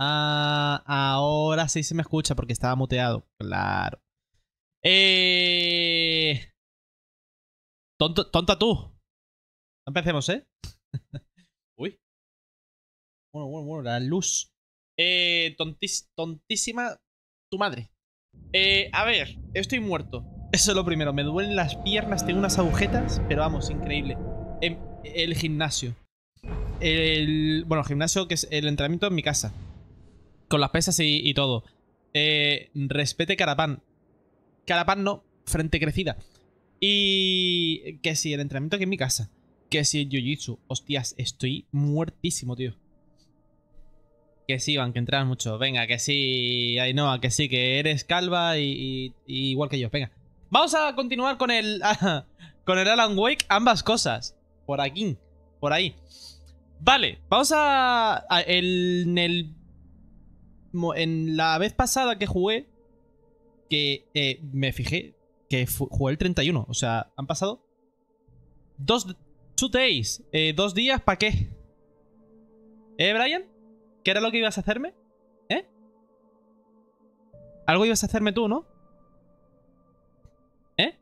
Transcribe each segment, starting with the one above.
Ah, ahora sí se me escucha porque estaba muteado. Claro. Tonta tú. Empecemos, ¿eh? Uy. Bueno, la luz. Tontísima tu madre. A ver, estoy muerto. Eso es lo primero. Me duelen las piernas, tengo unas agujetas, pero vamos, increíble. El gimnasio. Bueno, el gimnasio que es el entrenamiento en mi casa. Con las pesas y todo. Respete Carapán. Carapán no, frente crecida. Y que si el entrenamiento aquí en mi casa. Que si el jiu-jitsu. Hostias, estoy muertísimo, tío. Que sí, Iván, que entrenas mucho. Venga, que sí, Ainhoa, que sí, que eres calva y igual que yo. Venga. Vamos a continuar con el... con el Alan Wake, ambas cosas. Por aquí, por ahí. Vale, vamos en la vez pasada que jugué, que me fijé que jugué el 31. O sea, han pasado 2 days. 2 días, ¿para qué? Brian? ¿Qué era lo que ibas a hacerme? ¿Eh? Algo ibas a hacerme tú, ¿no? ¿Eh?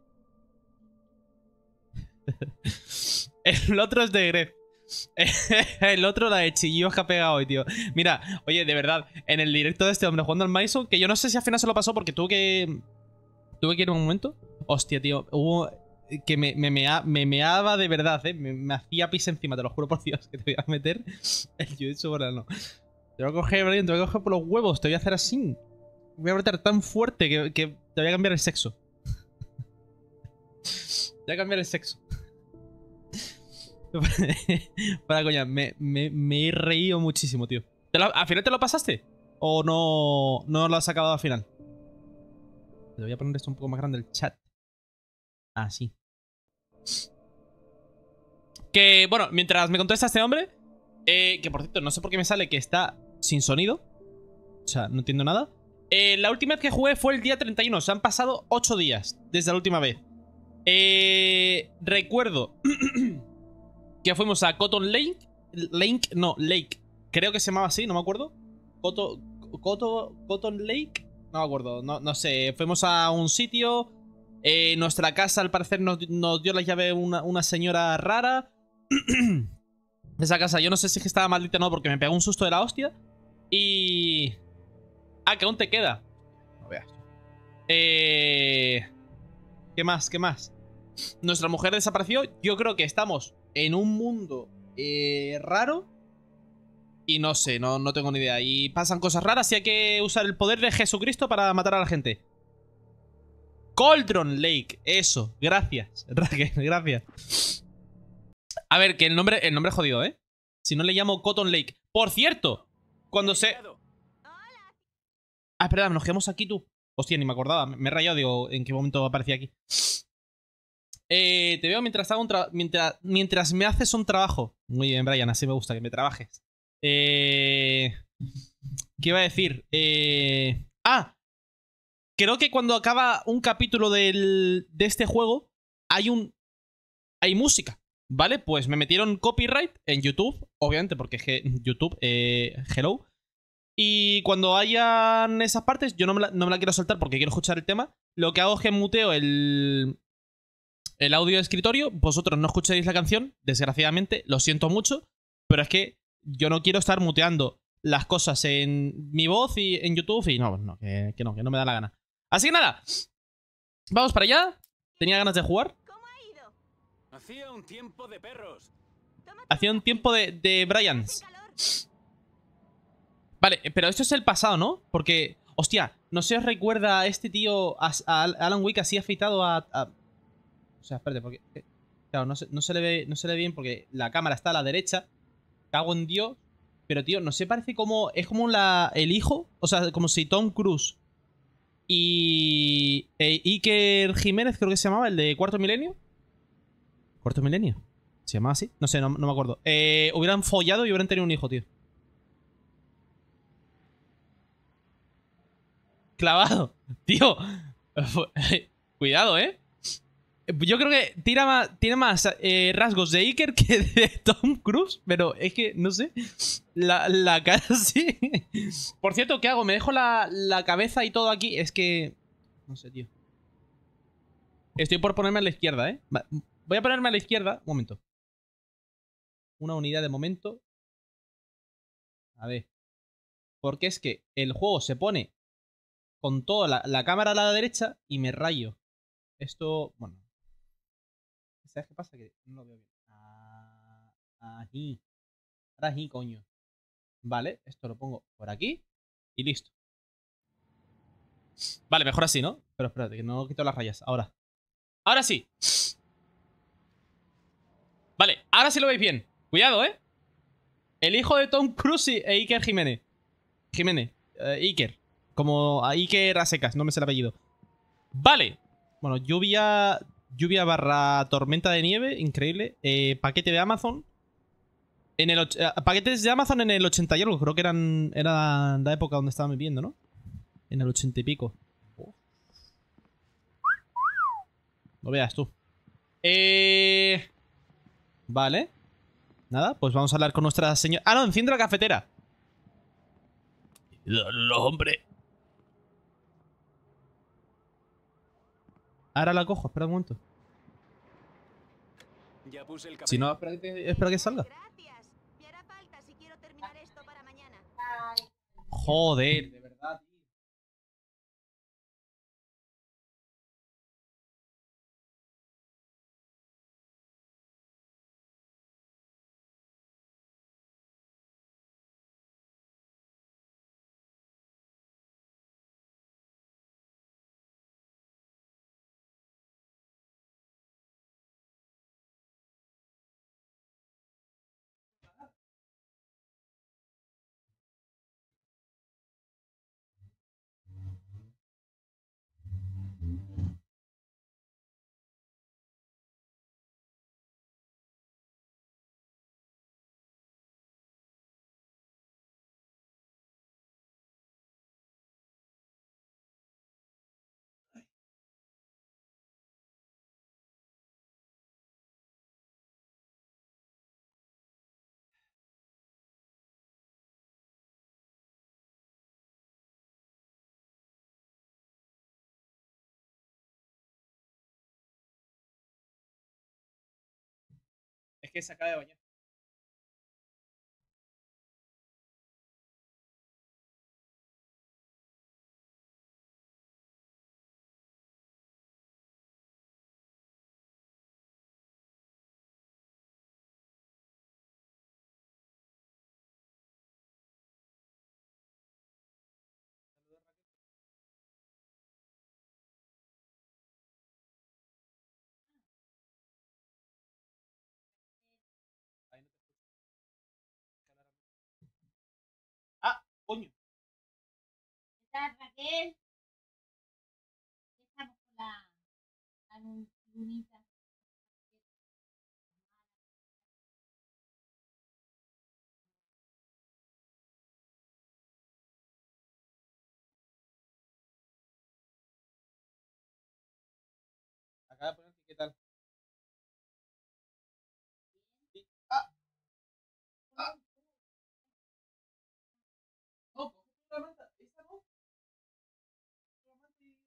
El otro es de Gref. El otro, la de chillos que ha pegado hoy, tío. Mira, oye, de verdad, en el directo de este hombre jugando al Maison, que yo no sé si al final se lo pasó porque tuve que ir un momento. Hostia, tío, hubo... Que me meaba de verdad, me hacía pis encima, te lo juro por Dios, que te voy a meter el jiu-jitsu por no. Te voy a coger, Brian, te voy a coger por los huevos, te voy a hacer así. Voy a apretar tan fuerte que te voy a cambiar el sexo. Te voy a cambiar el sexo. Para coña, me he reído muchísimo, tío. ¿Al final te lo pasaste? ¿O no lo has acabado al final? Te voy a poner esto un poco más grande el chat. Así. Que, bueno, mientras me contesta este hombre, que por cierto, no sé por qué me sale que está sin sonido. O sea, no entiendo nada. La última vez que jugué fue el día 31. O sea, han pasado 8 días desde la última vez. Recuerdo que fuimos a Cotton Lake. Lake. Creo que se llamaba así, no me acuerdo. Cotton Lake. No me acuerdo, no sé. Fuimos a un sitio. Nuestra casa, al parecer, nos dio la llave una señora rara. Esa casa, yo no sé si es que estaba maldita o no, porque me pegó un susto de la hostia. Y... Ah, que aún te queda. No veas. ¿Qué más? ¿Qué más? Nuestra mujer desapareció. Yo creo que estamos en un mundo raro. Y no sé, no tengo ni idea. Y pasan cosas raras y hay que usar el poder de Jesucristo para matar a la gente. Cauldron Lake, eso. Gracias. Gracias. A ver, que el nombre es jodido, ¿eh? Si no le llamo Cotton Lake. Por cierto, cuando se... Ah, espera, nos quedamos aquí tú. Hostia, ni me acordaba. Me he rayado, digo, ¿en qué momento aparecía aquí? Te veo mientras hago mientras me haces un trabajo. Muy bien, Brian, así me gusta, que me trabajes. ¿Qué iba a decir? Creo que cuando acaba un capítulo de este juego hay música, ¿vale? Pues me metieron copyright en YouTube, obviamente, porque es que YouTube, hello. Y cuando hayan esas partes, yo no me la quiero soltar porque quiero escuchar el tema. Lo que hago es que muteo el audio de escritorio. Vosotros no escucháis la canción, desgraciadamente, lo siento mucho, pero es que yo no quiero estar muteando las cosas en mi voz y en YouTube y que no me da la gana. Así que nada, vamos para allá. Tenía ganas de jugar. Hacía un tiempo de perros. Hacía un tiempo de Bryans. Vale, pero esto es el pasado, ¿no? Porque, hostia, ¿no se os recuerda a este tío, a Alan Wake así afeitado O sea, espérate, porque... Claro, no se le ve bien porque la cámara está a la derecha. Cago en Dios. Pero, tío, no se parece como... Es como el hijo. O sea, como si Tom Cruise y Iker Jiménez, creo que se llamaba, el de Cuarto Milenio. ¿Cuarto Milenio? ¿Se llamaba así? No sé, no me acuerdo. Hubieran follado y hubieran tenido un hijo, tío. Clavado. Tío. Cuidado, ¿eh? Yo creo que tiene más rasgos de Iker que de Tom Cruise, pero es que, no sé, la cara sí. Por cierto, ¿qué hago? ¿Me dejo la cabeza y todo aquí? Es que... No sé, tío. Estoy por ponerme a la izquierda, ¿eh? Voy a ponerme a la izquierda. Un momento. Una unidad de momento. A ver. Porque es que el juego se pone con toda la cámara a la derecha y me rayo. Esto... Bueno. ¿Sabes qué pasa? Que no lo veo bien. Aquí. Ahora aquí, coño. Vale, esto lo pongo por aquí y listo. Vale, mejor así, ¿no? Pero espérate, que no quito las rayas. Ahora. Ahora sí. Vale, ahora sí lo veis bien. Cuidado, ¿eh? El hijo de Tom Cruise e Iker Jiménez. Iker. Como a Iker a secas, no me sé el apellido. Vale. Bueno, lluvia barra tormenta de nieve, increíble. Paquete de Amazon. Paquetes de Amazon en el 80 y algo, creo que era la época donde estaba viviendo, ¿no? En el 80 y pico. Lo veas tú. Vale. Nada, pues vamos a hablar con nuestra señora... Ah, no, enciende la cafetera. Hombre. Ahora la cojo, espera un momento. Ya puse el café. Si no, espera que salga. Gracias. Me hará falta si quiero terminar esto para mañana. Joder, de verdad, tío. Es que se acaba de bañar. Ahí no te escucho. Ah, coño. ¿Estás, Raquel? Estamos con la lunita. Acaba de poner que qué tal. Sí. Ah, ah. No, cógete la manta. Esta no. La manta y...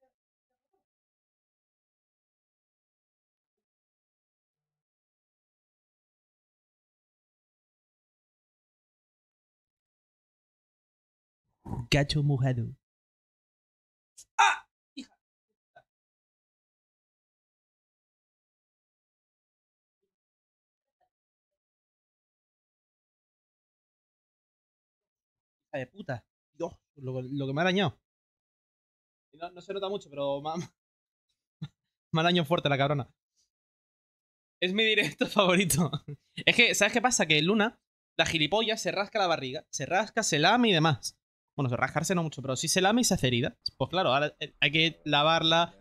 Gacho mojado. ¡Ah! Hija. Hija de puta. Dios, lo que me ha arañado. No, no se nota mucho, pero me ha arañado fuerte la cabrona. Es mi directo favorito. Es que, ¿sabes qué pasa? Que Luna, la gilipollas, se rasca la barriga. Se rasca, se lame y demás. Bueno, se rascarse no mucho, pero sí se lame y se hace herida. Pues claro, ahora hay que lavarla.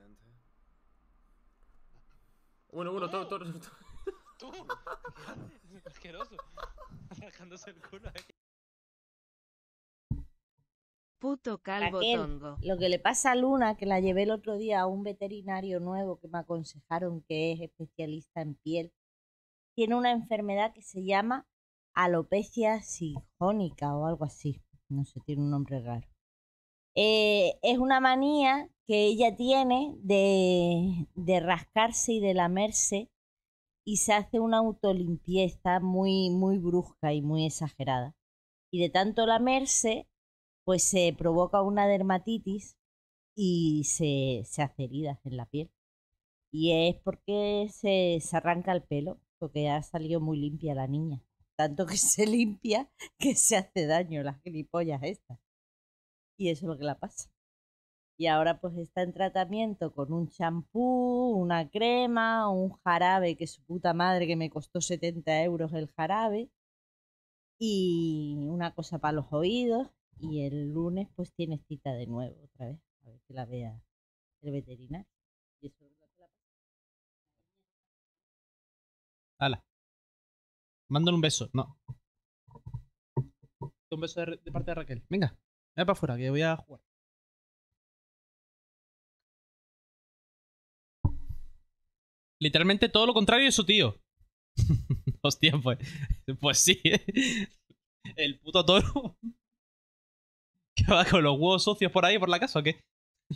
Bueno, todo. ¡Tú! Es asqueroso. Rascándose el culo. Puto calvo Raquel, tongo. lo que le pasa a Luna, que la llevé el otro día a un veterinario nuevo que me aconsejaron que es especialista en piel, tiene una enfermedad que se llama alopecia sigónica o algo así. No sé, tiene un nombre raro. Es una manía que ella tiene de rascarse y de lamerse y se hace una autolimpieza muy brusca y muy exagerada. Y de tanto lamerse, pues se provoca una dermatitis y se hace heridas en la piel. Y es porque se arranca el pelo, porque ha salido muy limpia la niña. Tanto que se limpia que se hace daño, las gilipollas estas. Y eso es lo que la pasa. Y ahora pues está en tratamiento con un champú, una crema, un jarabe, que su puta madre que me costó 70 euros el jarabe. Y una cosa para los oídos. Y el lunes pues tiene cita de nuevo otra vez. A ver que la vea el veterinario. Y eso es lo que la pasa. Hala. Mándale un beso. No. Un beso de parte de Raquel. Venga. Ven para afuera, que voy a jugar. Literalmente todo lo contrario de su tío. Hostia, pues sí. El puto toro. ¿Qué va con los huevos sucios por ahí, por la casa o qué?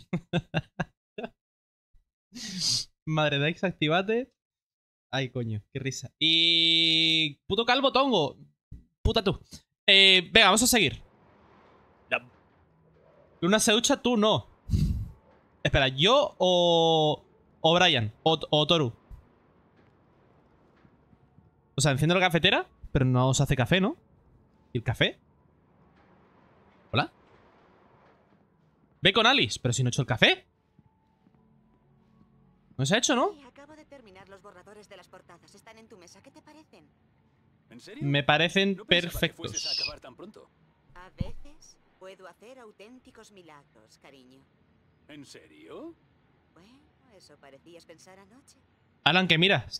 Madre de activate. Ay, coño, qué risa. Y... puto calvo tongo. Puta tú. Venga, vamos a seguir. Luna se ducha, tú no. Espera, ¿yo o Brian? O Toru. O sea, enciendo la cafetera, pero no se hace café, ¿no? ¿Y el café? ¿Hola? Ve con Alice, pero si no he hecho el café. No se ha hecho, ¿no? Sí, acabo de terminar los borradores de las portadas. Están en tu mesa. ¿Qué te parecen? ¿En serio? Me parecen No pensaba que fueses a perfectos. acabar tan pronto. A veces puedo hacer auténticos milagros, cariño. ¿En serio? Bueno, eso parecías pensar anoche. Alan, que miras.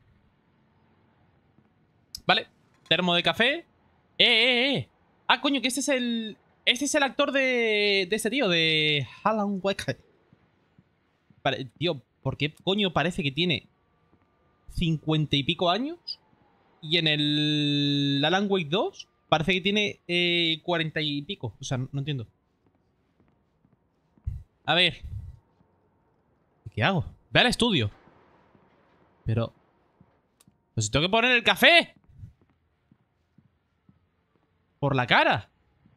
Vale. Termo de café. Ah, coño, que este es el... Este es el actor de este tío, de Alan Wake. Vale, tío, ¿por qué coño parece que tiene 50 y pico años? Y en el Alan Wake 2 parece que tiene 40 y pico. O sea, no entiendo. A ver. ¿Qué hago? Ve al estudio. Pero... pues tengo que poner el café. Por la cara.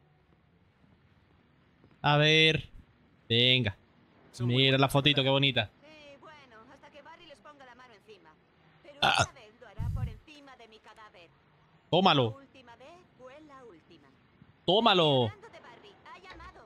A ver. Venga. Son muy Mira la buenos, fotito, ¿verdad? qué bonita. Bueno, hasta que Barry les ponga la mano encima. Pero Ah. esta vez lo hará por encima de mi cadáver. La Tómalo. última vez fue la última. Tómalo. Hablando de Barry, ha llamado.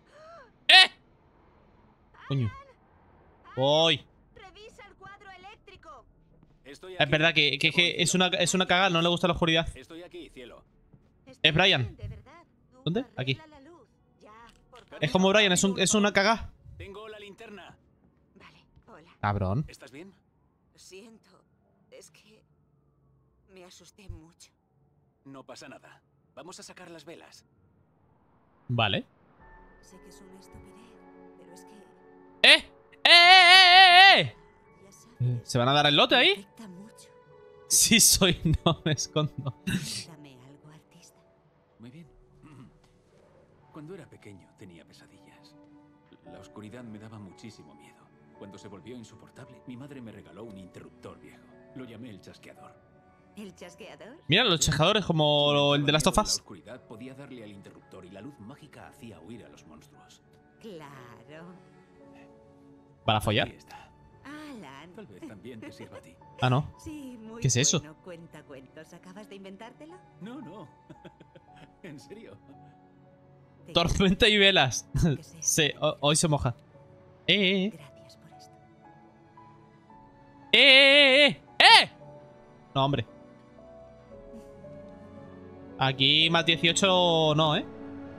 Coño. Voy. Revisa el cuadro eléctrico. Estoy Es aquí. verdad que Te voy, es cielo. una cagada, no le gusta la oscuridad. Estoy aquí, cielo. Está Brian. bien, de verdad. Tú ¿Dónde? Aquí. arregla la luz. Ya, por favor. Es como Brian, es una cagada. Tengo la linterna. Vale, hola. Cabrón. ¿Estás bien? Lo siento. Es que me asusté mucho. No pasa nada. Vamos a sacar las velas. Vale. Sé que es una estupidez, pero es que ¡Eh! ¡Eh! ya sabes. ¿Se van a dar el lote me ahí? afecta mucho. Sí soy, no me escondo. Dame algo, artista. Muy bien. Cuando era pequeño tenía pesadillas. La oscuridad me daba muchísimo miedo. Cuando se volvió insoportable, mi madre me regaló un interruptor viejo. Lo llamé el chasqueador. ¿El chasqueador? Mira, los chejadores como el de Last of La Us. oscuridad podía darle al interruptor y la luz mágica hacía huir a los monstruos. Claro. Para Ahí follar. está. Alan. Tal vez también te sirva a ti. Ah, no. Sí, muy ¿Qué es eso? bueno. Cuentacuentos. ¿Acabas de inventártelo? No, no. ¿En serio? Te Tormenta y velas. quiero, aunque sea. Sí, hoy se moja. Gracias por esto. ¡Eh! No, hombre. Aquí más 18 no, ¿eh?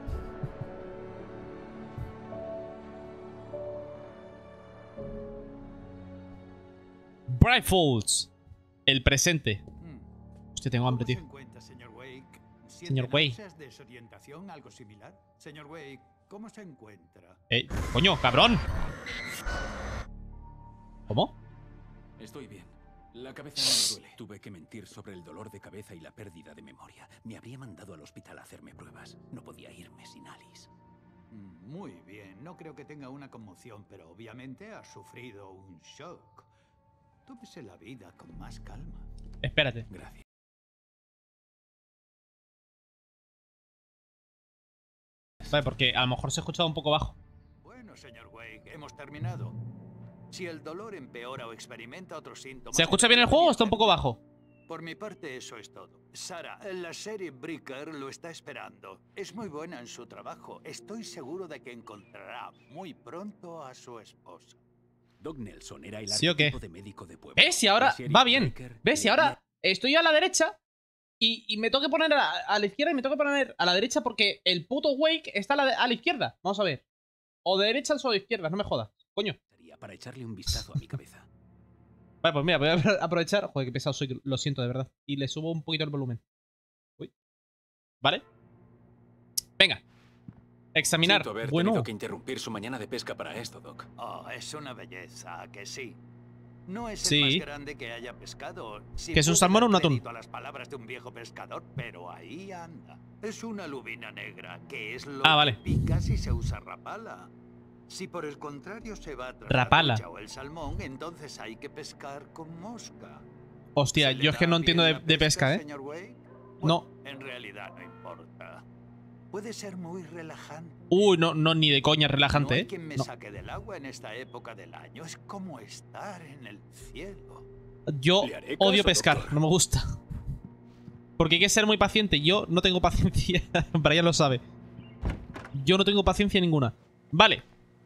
Bright Falls. El presente. Hostia, tengo hambre, tío. ¿Cómo se encuentra, señor Wake? ¿Siente Señor Wake. náuseas, desorientación, algo similar? Señor Wake, ¿Cómo se encuentra? Coño, cabrón. ¿Cómo? Estoy bien. La cabeza no me duele. Tuve que mentir sobre el dolor de cabeza y la pérdida de memoria. Me habría mandado al hospital a hacerme pruebas. No podía irme sin Alice. Muy bien. No creo que tenga una conmoción, pero obviamente ha sufrido un shock. Tómese la vida con más calma. Espérate. Gracias. Vale, porque a lo mejor se ha escuchado un poco bajo. Bueno, señor Wake, hemos terminado. Si el dolor empeora o experimenta otros síntomas... ¿Se escucha bien el juego o está un poco bajo? Por mi parte, eso es todo. Sara, la serie Breaker lo está esperando. Es muy buena en su trabajo. Estoy seguro de que encontrará muy pronto a su esposa. Doc Nelson era el ¿Sí o qué? arquetipo de médico de pueblo. ¿Ves? Y ahora La sheriff va bien. Breaker ¿Ves? Y le ahora estoy a la derecha y me tengo que poner a la izquierda y me tengo que poner a la derecha porque el puto Wake está a la izquierda. Vamos a ver. O de derecha o de izquierda, no me jodas. Coño. para echarle un vistazo a mi cabeza. Vale, pues mira, voy a aprovechar. Joder, qué pesado soy, lo siento de verdad. Y le subo un poquito el volumen. Uy. ¿Vale? Venga. Examinar. Siento haber Bueno. tenido que interrumpir su mañana de pesca para esto, Doc. Oh, es una belleza, ¿a que sí? No es Sí. el más grande que haya pescado. Si ¿Que es un puedo salmón o dar un atún? crédito a las palabras de un viejo pescador, pero ahí anda. Es una lubina negra, que es lo vale. que pica si se usa rapala. Si por el contrario se va tras Rapala. la trucha o el salmón, entonces hay que pescar con mosca. Hostia, ¿Se le yo es que da no entiendo bien de la pesca, ¿eh? señor Wake? No. En realidad no importa. Puede ser muy relajante. Uy, no, ni de coña relajante, No hay ¿eh? quien me No. saque del agua en esta época del año. Es como estar en el cielo. Yo Le haré odio caso, pescar, doctor. no me gusta. Porque hay que ser muy paciente. Yo no tengo paciencia. Brian lo sabe. Yo no tengo paciencia ninguna. Vale.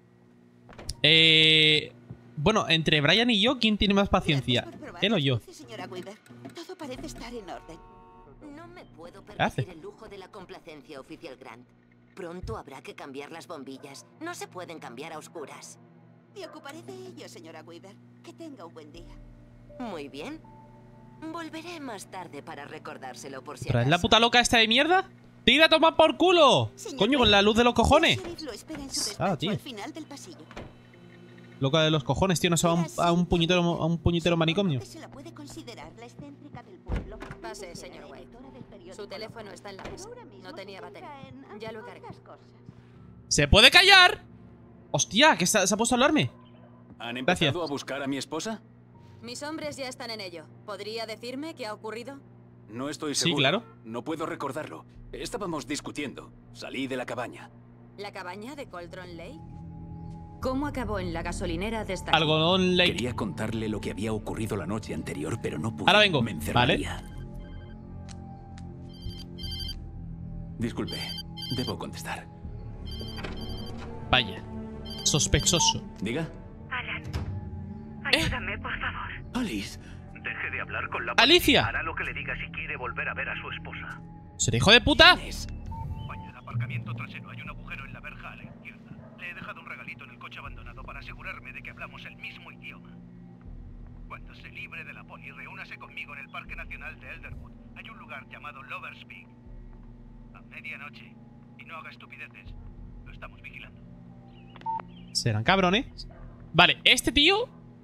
Bueno, entre Brian y yo, ¿quién tiene más paciencia? Gracias por probar ¿Él o las yo? luces, señora Weaver. Todo parece estar en orden. No me puedo hace? permitir el lujo de la complacencia, oficial Grant. Pronto habrá que cambiar las bombillas. No se pueden cambiar a oscuras. Me ocuparé de ello, señora Weaver. Que tenga un buen día. Muy bien. Volveré más tarde para recordárselo por si ¿Pero es la acaso. puta loca esta de mierda? ¡Tira a tomar por culo! Señor Coño, con Wake, la luz de los cojones. el sheriff lo espera en su Ah, despacho tío. al final del pasillo. Loca de los cojones, tío. No se va a un puñetero manicomio. Supongo que se la puede considerar la excéntrica del pueblo. Pase, señor Wake. Editora del periódico Su teléfono está en la Pero mesa. ahora mismo No tenía se batería. centra en Ya lo otras cargué. cosas. ¿Se puede callar? ¡Hostia! ¿Que se ha puesto a hablarme? ¿Han Gracias. empezado a buscar a mi esposa? Mis hombres ya están en ello. ¿Podría decirme qué ha ocurrido? No estoy Sí, seguro. claro. No puedo recordarlo. Estábamos discutiendo. Salí de la cabaña. ¿La cabaña de Cauldron Lake? ¿Cómo acabó en la gasolinera de esta? Algodón Lake. Quería contarle lo que había ocurrido la noche anterior, pero no pude. Ahora vengo, Me encerraría. Disculpe, debo contestar. Vaya. Sospechoso. Diga. Alan, ayúdame, por favor. Alice. Deje de hablar con la ¡Alicia! Hará lo que le diga si quiere volver a ver a su esposa. ¿Será hijo de puta? ¿Quién es? Vaya, en el aparcamiento trasero hay un agujero en la verja a la izquierda. Le he dejado un regalito en el coche abandonado para asegurarme de que hablamos el mismo idioma. Cuando se libre de la poli, reúnase conmigo en el Parque Nacional de Elderwood. Hay un lugar llamado Lover's Peak. A medianoche. Y no haga estupideces. Lo estamos vigilando. Serán cabrones. Vale, este tío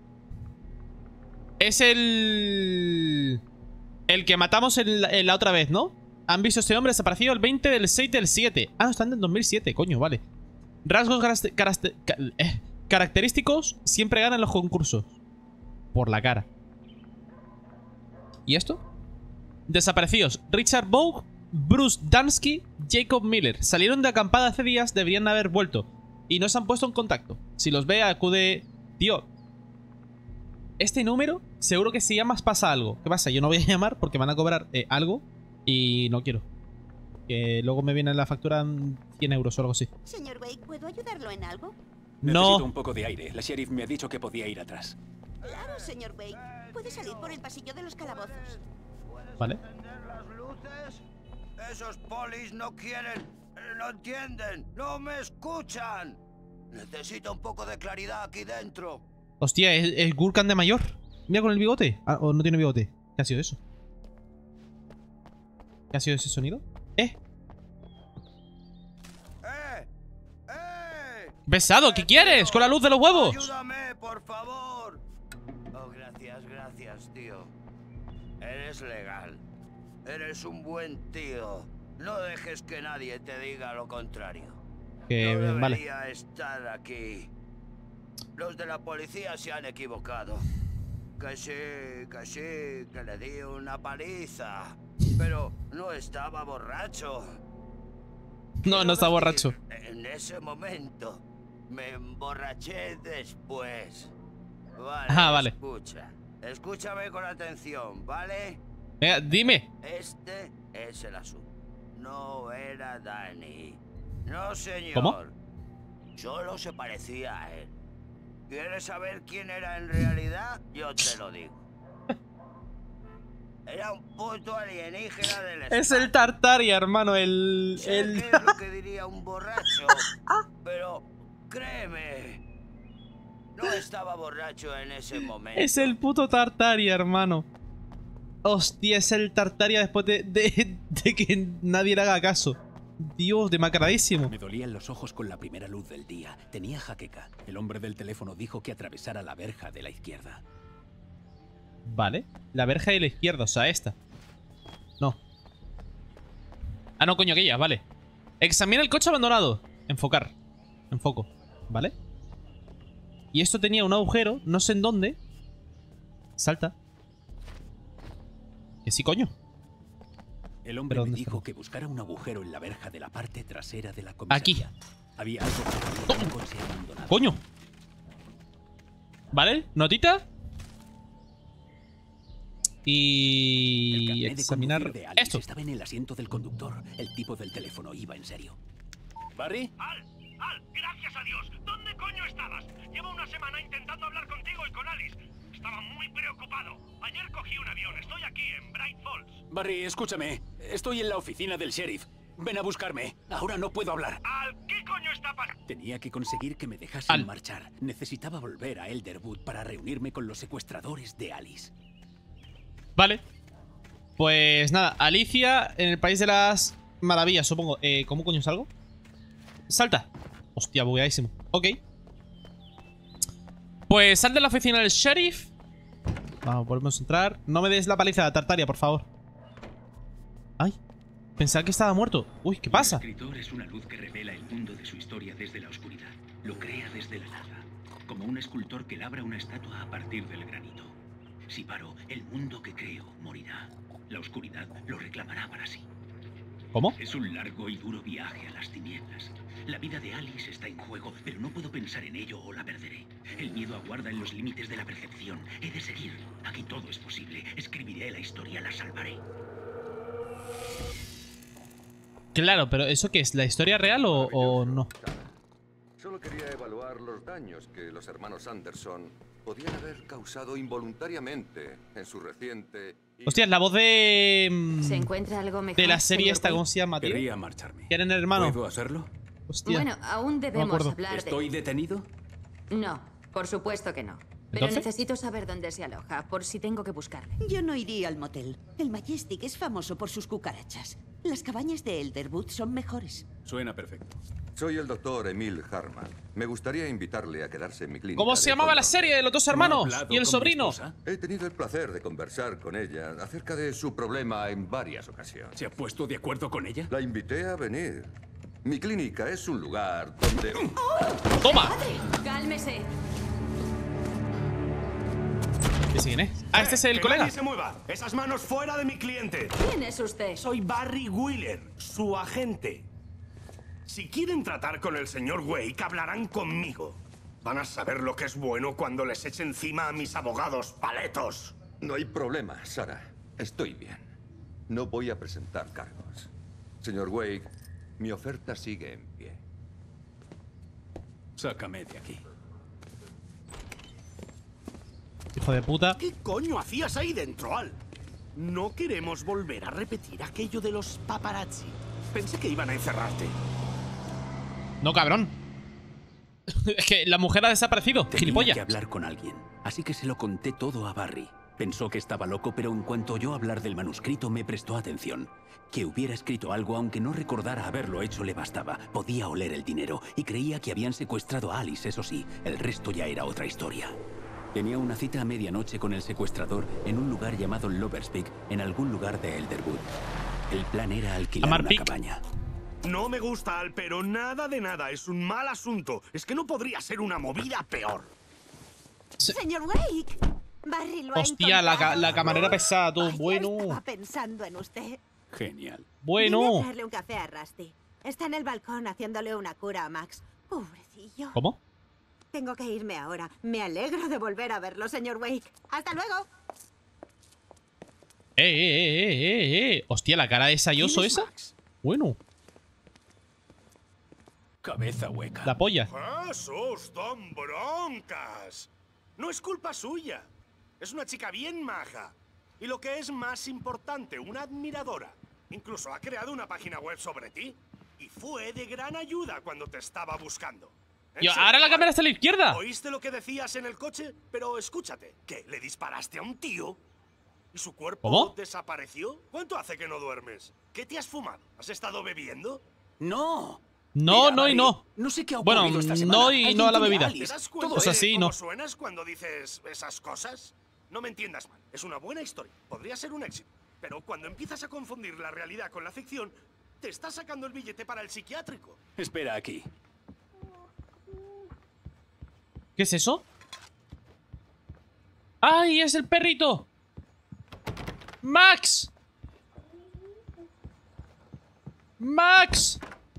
es el que matamos en la otra vez, ¿no? Han visto a este hombre desaparecido el 20 del 6 del 7. Ah, no, están en 2007, coño, vale. Rasgos característicos siempre ganan los concursos. Por la cara. ¿Y esto? Desaparecidos. Richard Bogue, Bruce Dansky, Jacob Miller. Salieron de acampada hace días, deberían haber vuelto. Y no se han puesto en contacto. Si los ve, acude... Tío. Este número, seguro que si llamas pasa algo. ¿Qué pasa? Yo no voy a llamar porque van a cobrar algo. Y no quiero. Que luego me viene la factura en 100 euros o algo así. Señor Wake, ¿puedo ayudarlo en algo? Necesito No. un poco de aire. La sheriff me ha dicho que podía ir atrás. Claro, señor Wake. Puede salir por el pasillo de los calabozos. Vale. ¿Encender las luces? Esos polis no quieren, no entienden, no me escuchan. Necesito un poco de claridad aquí dentro. Hostia, es Gurkhan de mayor. Mira con el bigote. Ah, o no tiene bigote. ¿Qué ha sido eso? ¿Qué ha sido ese sonido? ¡Eh! Pesado, ¿qué quieres? Con la luz de los huevos. ¡Ayúdame, por favor! Oh, gracias, tío. Eres legal. Eres un buen tío. No dejes que nadie te diga lo contrario. No Vale. debería estar aquí. Los de la policía se han equivocado. Que sí, que le di una paliza. Pero no estaba borracho. No, no está borracho. En ese momento. Me emborraché después. Vale, Vale. Escúchame con atención, ¿vale? Venga, dime. Este es el asunto. No era Danny. No, señor. ¿Cómo? Solo se parecía a él. ¿Quieres saber quién era en realidad? Yo te lo digo. Era un puto alienígena del espacio. Es el Tartaria, hermano, Sé qué es lo que diría un borracho, pero créeme, no estaba borracho en ese momento. Es el puto Tartaria, hermano. Hostia, es el Tartaria después de que nadie le haga caso. Dios, demacradísimo. Me dolían los ojos con la primera luz del día. Tenía jaqueca. El hombre del teléfono dijo que atravesara la verja de la izquierda. Vale. La verja de la izquierda, o sea, esta. No. Ah, no, coño, aquella, vale. Examina el coche abandonado. Enfocar. Enfoco. ¿Vale? Y esto tenía un agujero, no sé en dónde. Salta. Que sí, coño. El hombre me dijo que buscara un agujero en la verja de la parte trasera de la Aquí. comisaría. Había algo que tenía un coche abandonado. ¡Coño! ¿Vale? Notita. Y examinar esto. Estaba en el asiento del conductor. El tipo del teléfono iba en serio. ¿Barry? Al, gracias a Dios. ¿Dónde coño estabas? Llevo una semana intentando hablar contigo y con Alice. Estaba muy preocupado. Ayer cogí un avión. Estoy aquí en Bright Falls. Barry, escúchame. Estoy en la oficina del sheriff. Ven a buscarme. Ahora no puedo hablar. Al, ¿qué coño está pasando? Tenía que conseguir que me dejasen marchar. Necesitaba volver a Elderwood para reunirme con los secuestradores de Alice. Vale. Pues nada, Alicia en el país de las maravillas, supongo. ¿Cómo coño salgo? Salta. Hostia, bugueadísimo. Ok. Pues sal de la oficina del sheriff. Vamos, volvemos a entrar. No me des la paliza de la Tartaria, por favor. Ay, pensaba que estaba muerto. Uy, ¿qué pasa? El escritor es una luz que revela el mundo de su historia desde la oscuridad. Lo crea desde la nada. Como un escultor que labra una estatua a partir del granito. Si paro, el mundo que creo morirá. La oscuridad lo reclamará para sí. ¿Cómo? Es un largo y duro viaje a las tinieblas. La vida de Alice está en juego, pero no puedo pensar en ello o la perderé. El miedo aguarda en los límites de la percepción. He de seguir. Aquí todo es posible. Escribiré la historia, la salvaré. Claro, pero ¿eso qué es? ¿La historia real o no? Solo quería evaluar los daños que los hermanos Anderson podían haber causado involuntariamente en su reciente... Hostia, es la voz de... ¿Se encuentra algo mejor, de la serie señor esta, ¿cómo Wade? se llama, tío? Querría marcharme. ¿Quieren el hermano? ¿Puedo hacerlo? Hostia. Bueno, aún debemos acuerdo. hablar de... ¿Estoy detenido? No, por supuesto que no. Pero ¿Entonces? necesito saber dónde se aloja, por si tengo que buscarle. Yo no iría al motel. El Majestic es famoso por sus cucarachas. Las cabañas de Elderwood son mejores. Suena perfecto. Soy el doctor Emil Harman. Me gustaría invitarle a quedarse en mi clínica. ¿Cómo se llamaba la serie de los dos hermanos y el sobrino? He tenido el placer de conversar con ella acerca de su problema en varias ocasiones. ¿Se ha puesto de acuerdo con ella? La invité a venir. Mi clínica es un lugar donde... ¡Toma! ¡Cálmese! ¿Ese quién es? Ah, este es el ¡Que colega. nadie se mueva! ¡Esas manos fuera de mi cliente! ¿Quién es usted? Soy Barry Wheeler, su agente. Si quieren tratar con el señor Wake, hablarán conmigo. Van a saber lo que es bueno cuando les eche encima a mis abogados paletos. No hay problema, Sara. Estoy bien. No voy a presentar cargos. Señor Wake, mi oferta sigue en pie. Sácame de aquí. Hijo de puta. ¿Qué coño hacías ahí dentro, Al? No queremos volver a repetir aquello de los paparazzi. Pensé que iban a encerrarte. No, cabrón. Es que la mujer ha desaparecido. Tenía Gilipollas. que hablar con alguien, así que se lo conté todo a Barry. Pensó que estaba loco, pero en cuanto oyó hablar del manuscrito me prestó atención. Que hubiera escrito algo, aunque no recordara haberlo hecho, le bastaba. Podía oler el dinero y creía que habían secuestrado a Alice, eso sí. El resto ya era otra historia. Tenía una cita a medianoche con el secuestrador en un lugar llamado Lover's Peak, en algún lugar de Elderwood. El plan era alquilar una cabaña. No me gusta, Al, pero nada de nada. Es un mal asunto. Es que no podría ser una movida peor. Señor Wake, Barry lo ha Hostia, la camarera pesada, tú. Bueno. Estaba pensando en usted. Genial. Bueno. Vine a traerle un café a Rusty. Está en el balcón haciéndole una cura a Max. Pobrecillo. ¿Cómo? Tengo que irme ahora. Me alegro de volver a verlo, señor Wake. ¡Hasta luego! Hostia, la cara de Sayoso esa. Bueno. Cabeza hueca. La polla. ¡Esos dan broncas! No es culpa suya. Es una chica bien maja. Y lo que es más importante, una admiradora. Incluso ha creado una página web sobre ti. Y fue de gran ayuda cuando te estaba buscando. Y ahora la cámara está a la izquierda. ¿Oíste lo que decías en el coche? Pero escúchate, ¿qué? ¿Le disparaste a un tío? ¿Y su cuerpo desapareció? ¿Cuánto hace que no duermes? ¿Qué te has fumado? ¿Has estado bebiendo? ¡No! No, no y no. No sé qué ha bueno, ocurrido esta semana. no y no a la bebida. ¿Te das cuenta O sea, sí, cómo no. suenas cuando dices esas cosas? No me entiendas mal. Es una buena historia. Podría ser un éxito. Pero cuando empiezas a confundir la realidad con la ficción, te estás sacando el billete para el psiquiátrico. Espera aquí. ¿Qué es eso? ¡Ay, es el perrito! ¡Max! ¡Max!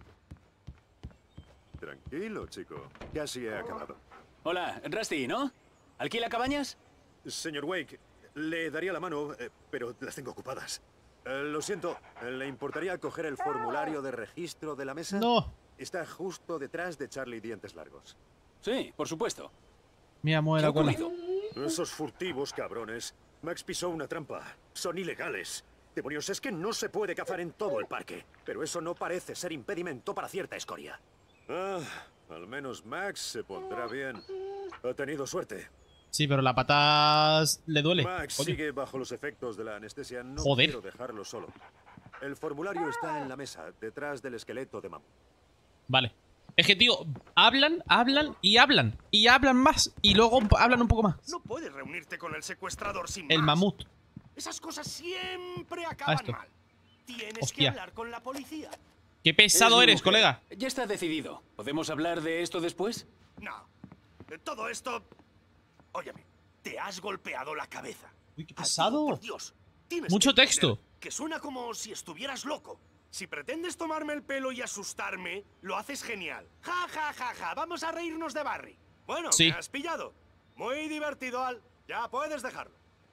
Tranquilo, chico. Casi he acabado. Hola, Rusty, ¿no? ¿Alquila cabañas? Señor Wake, le daría la mano, pero las tengo ocupadas. Lo siento, ¿le importaría coger el formulario de registro de la mesa? No. Está justo detrás de Charlie Dientes Largos. Sí, por supuesto. Mira, mueve la cola. Esos furtivos cabrones. Max pisó una trampa. Son ilegales. Demonios, es que no se puede cazar en todo el parque. Pero eso no parece ser impedimento para cierta escoria. Ah, al menos Max se pondrá bien. Ha tenido suerte. Sí, pero la pata le duele. Max Coño. sigue bajo los efectos de la anestesia. No Joder. quiero dejarlo solo. El formulario está en la mesa, detrás del esqueleto de mamut. Vale. Es que, tío, hablan y hablan. Y hablan más. Y luego hablan un poco más. No puedes reunirte con el secuestrador sin El más. mamut. Esas cosas siempre acaban esto. mal. Tienes que Hostia. hablar con la policía. Qué pesado Es mi eres, mujer. colega. Ya está decidido. ¿Podemos hablar de esto después? No. Todo esto... Óyeme, te has golpeado la cabeza. Uy, qué pesado. Por Dios, tienes Mucho que texto. entender que suena como si estuvieras loco. Si pretendes tomarme el pelo y asustarme, lo haces genial. Ja, ja, ja, ja. Vamos a reírnos de Barry. Bueno, Sí. me has pillado. Muy divertido, Al. Ya puedes dejarlo.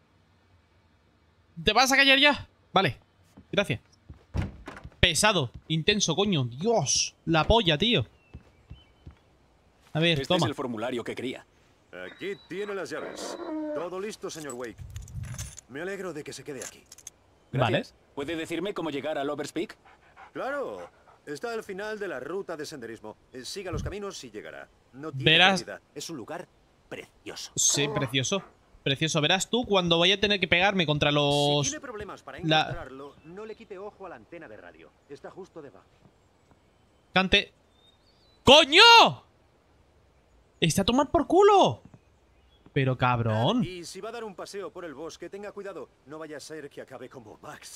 ¿Te vas a callar ya? Vale. Gracias. Pesado. Intenso, coño. Dios. La polla, tío. A ver, Este toma. es el formulario que quería. Aquí tiene las llaves. Todo listo, señor Wake. Me alegro de que se quede aquí. Gracias. ¿Puede decirme cómo llegar a Lover's Peak? Claro. Está al final de la ruta de senderismo. Siga los caminos y llegará. No tiene Verás. pérdida. Es un lugar precioso. Sí, precioso. Precioso. Verás tú cuando vaya a tener que pegarme contra los... Si tiene problemas para la- encontrarlo, no le quite ojo a la antena de radio. Está justo debajo. Cante. ¡Coño! ¡Está a tomar por culo! Pero cabrón. Y si va a dar un paseo por el bosque, tenga cuidado. No vaya a ser que acabe como Max.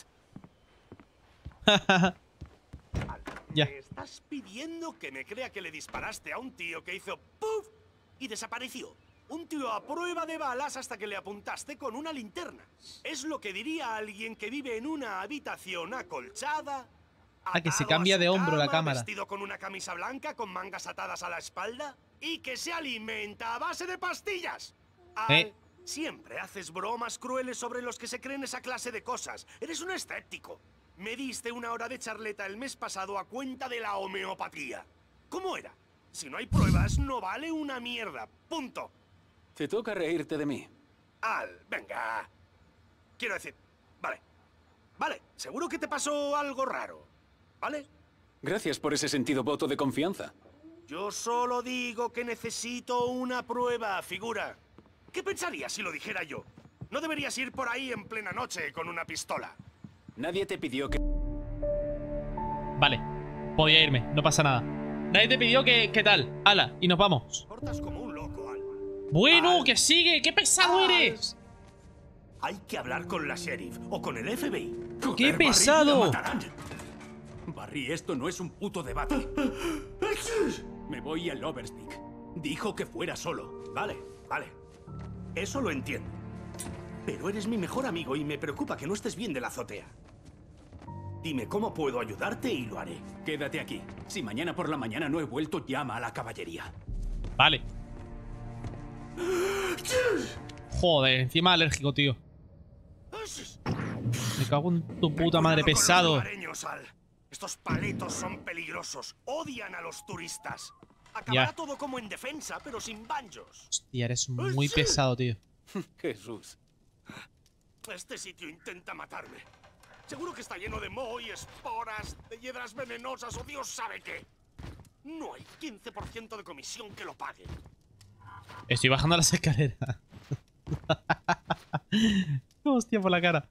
Ya. ¿Me estás pidiendo que me crea que le disparaste a un tío que hizo ¡puf! Y desapareció? Un tío a prueba de balas hasta que le apuntaste con una linterna. Es lo que diría alguien que vive en una habitación acolchada, Ah, que se atado a cambia su de hombro la cama, cámara. vestido con una camisa blanca con mangas atadas a la espalda y que se alimenta a base de pastillas. Al, siempre haces bromas crueles sobre los que se creen esa clase de cosas. Eres un escéptico. Me diste una hora de charleta el mes pasado a cuenta de la homeopatía. ¿Cómo era? Si no hay pruebas, no vale una mierda. Punto. Te toca reírte de mí. Al, venga. Quiero decir, vale. Vale, seguro que te pasó algo raro. ¿Vale? Gracias por ese sentido voto de confianza. Yo solo digo que necesito una prueba, figura. ¿Qué pensarías si lo dijera yo? No deberías ir por ahí en plena noche con una pistola. Nadie te pidió que... Vale, podía irme, no pasa nada. Nadie te pidió que... ¿Qué tal? Hala, y nos vamos. Cortas como un loco, Al. Bueno, que sigue, qué pesado eres. Hay que hablar con la sheriff o con el FBI. ¡Qué Joder, pesado! Barry, la matarán. Barry, esto no es un puto debate. Me voy al Overspeak. Dijo que fuera solo. Vale, vale. Eso lo entiendo. Pero eres mi mejor amigo y me preocupa que no estés bien de la azotea. Dime cómo puedo ayudarte y lo haré. Quédate aquí. Si mañana por la mañana no he vuelto, llama a la caballería. Vale. Joder, encima alérgico, tío. Me cago en tu puta madre, pesado. Estos paletos son peligrosos. Odian a los turistas. Acabará todo como en Defensa, pero sin banjos. Hostia, eres muy pesado, tío. Jesús. Este sitio intenta matarme. Seguro que está lleno de moho y esporas, de hiedras venenosas o Dios sabe qué. No hay 15% de comisión que lo pague. Estoy bajando las escaleras. Hostia, por la cara.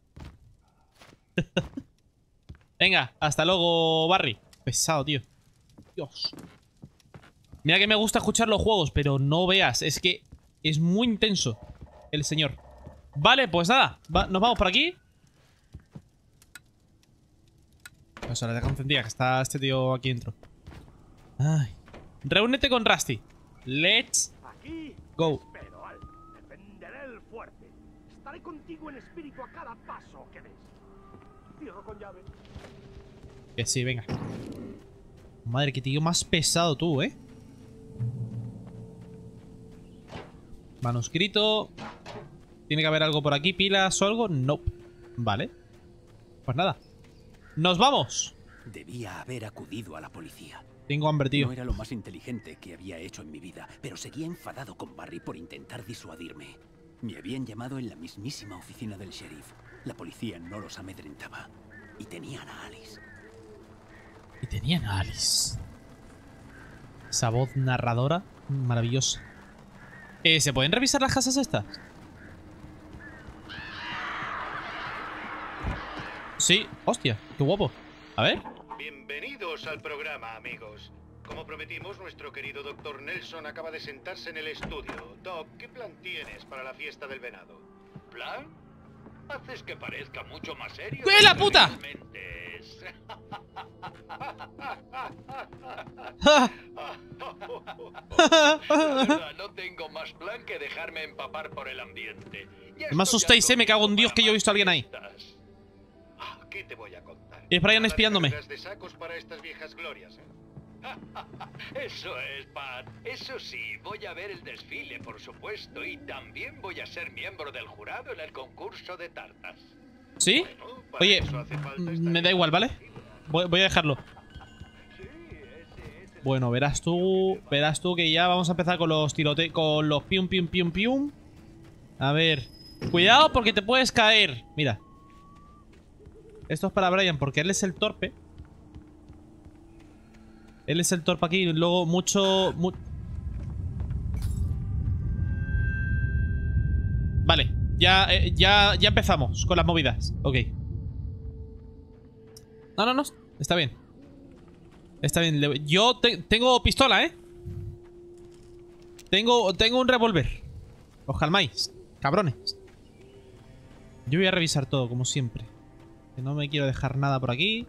Venga, hasta luego, Barry. Pesado, tío. Dios. Mira que me gusta escuchar los juegos, pero no veas. Es que es muy intenso el señor. Vale, pues nada. Nos vamos por aquí. Pues ahora deja encendida, que está este tío aquí dentro. Ay. Reúnete con Rusty. Let's go. Pero Al, defenderé el fuerte. Estaré contigo en espíritu a cada paso que des. Cierro con llave. Que sí, venga. Madre, qué tío más pesado tú, ¿eh? Manuscrito. ¿Tiene que haber algo por aquí? ¿Pilas o algo? No. Vale. Pues nada. ¡Nos vamos! Debía haber acudido a la policía. Tengo hambre, tío. No era lo más inteligente que había hecho en mi vida, pero seguía enfadado con Barry por intentar disuadirme. Me habían llamado en la mismísima oficina del sheriff. La policía no los amedrentaba. Y tenían a Alice. Y tenían a Alice. Esa voz narradora maravillosa. ¿Se pueden revisar las casas estas? Sí, hostia, qué guapo. A ver. Bienvenidos al programa, amigos. Como prometimos, nuestro querido Dr. Nelson acaba de sentarse en el estudio. Doc, ¿qué plan tienes para la fiesta del venado? ¿Plan? Haces que parezca mucho más serio. ¡Qué la puta! La verdad, no tengo más plan que dejarme empapar por el ambiente. No me asustéis, me cago en Dios que yo he visto a alguien ahí. ¿Qué te voy a contar? Y es Brian espiándome. De sacos para estas viejas glorias, ¿eh? Eso es, Pat. Eso sí, voy a ver el desfile, por supuesto, y también voy a ser miembro del jurado en el concurso de tartas. ¿Sí? Bueno, oye, me da igual, ¿vale? Voy a dejarlo. Bueno, verás tú que ya vamos a empezar con los tiroteos, con los pium, pium, pium, pium. A ver. Cuidado porque te puedes caer. Mira. Esto es para Brian porque él es el torpe. Él es el torpe aquí y luego Vale, ya empezamos con las movidas. Ok. No, está bien. Está bien, yo tengo pistola, ¿eh? Tengo un revólver. Os calmáis, cabrones. Yo voy a revisar todo, como siempre. Que no me quiero dejar nada por aquí.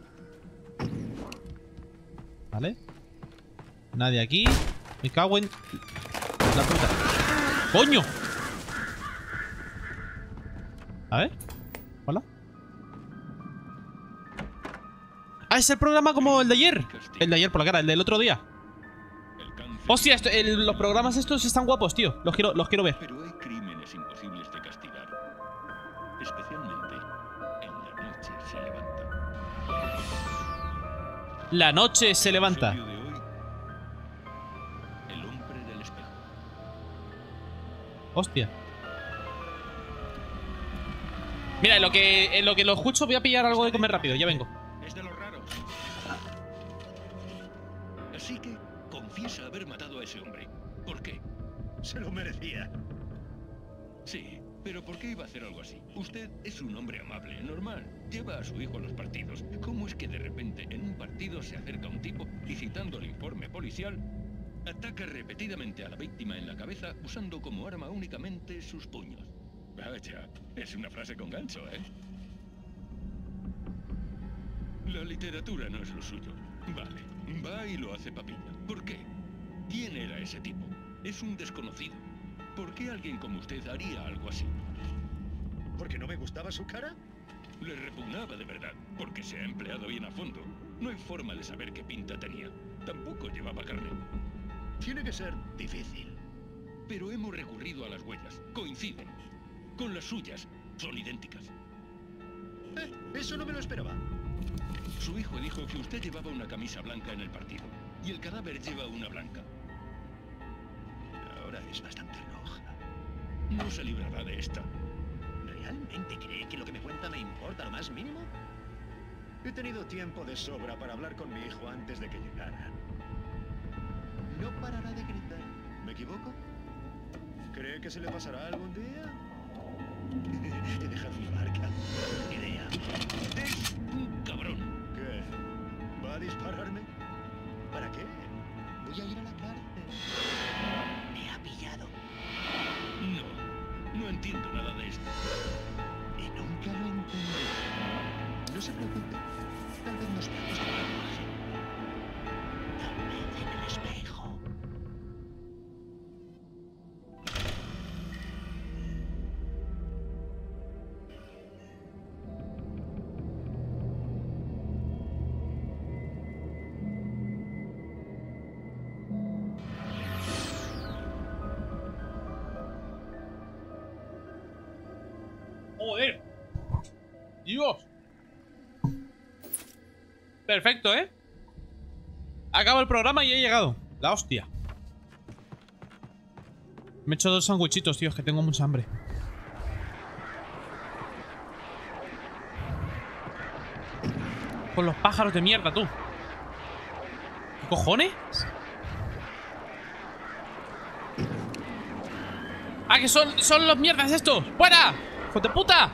Vale. Nadie aquí. Me cago en la puta. ¡Coño! A ver. Hola. Ah, es el programa como el de ayer. El de ayer por la cara, el del otro día. Hostia, los programas estos están guapos, tío. Los quiero ver. Pero hay crímenes imposibles de castigar. Especialmente en la noche se levanta. La noche se levanta. El hombre del espejo. Hostia. Mira, en lo que lo escucho voy a pillar algo de comer rápido. Ya vengo. Es de los raros. Así que confiesa haber matado a ese hombre. ¿Por qué? Se lo merecía. Sí, ¿Pero por qué iba a hacer algo así? Usted es un hombre amable, normal. Lleva a su hijo a los partidos. ¿Cómo es que de repente en un partido se acerca un tipo y, citando el informe policial, ataca repetidamente a la víctima en la cabeza usando como arma únicamente sus puños? Vaya, es una frase con gancho, ¿eh? La literatura no es lo suyo. Vale, va y lo hace papilla. ¿Por qué? ¿Quién era ese tipo? Es un desconocido. ¿Por qué alguien como usted haría algo así? ¿Porque no me gustaba su cara? Le repugnaba de verdad, porque se ha empleado bien a fondo. No hay forma de saber qué pinta tenía. Tampoco llevaba carne. Tiene que ser difícil. Pero hemos recurrido a las huellas. Coinciden. Con las suyas. Son idénticas. Eso no me lo esperaba. Su hijo dijo que usted llevaba una camisa blanca en el partido. Y el cadáver lleva una blanca. Ahora es bastante roja. No se librará de esta. ¿Realmente cree que lo que me cuenta me importa lo más mínimo? He tenido tiempo de sobra para hablar con mi hijo antes de que llegara. No parará de gritar. ¿Me equivoco? ¿Cree que se le pasará algún día? He dejado mi marca. Idea. Es un cabrón. ¿Qué? ¿Va a dispararme? ¿Para qué? Voy a ir a la cárcel. Me ha pillado. No entiendo nada de esto. Y nunca lo entenderé. No se preocupe. Tal vez nos veamos con la imagen. Tal vez en el espejo. ¡Joder! ¡Dios! Perfecto, ¿eh? Acaba el programa y he llegado. La hostia. Me he hecho 2 sandwichitos, tío, es que tengo mucha hambre. Con los pájaros de mierda, tú. ¿Qué cojones? ¡Ah, que son los mierdas estos! ¡Fuera! ¡Hijo de puta!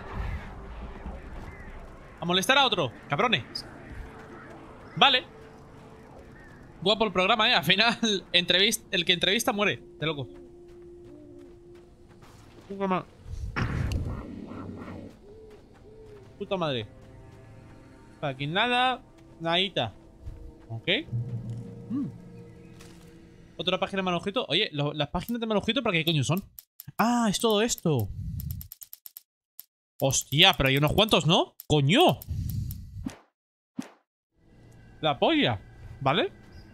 A molestar a otro, cabrones. Vale. Guapo el programa, Al final, el que entrevista muere. De loco. Puta madre. Aquí nada. Nadita. Ok. Otra página de manuscrito. Oye, las páginas de manuscrito, ¿para qué coño son? Ah, es todo esto. Hostia, pero hay unos cuantos, ¿no? ¡Coño! La polla. ¿Vale?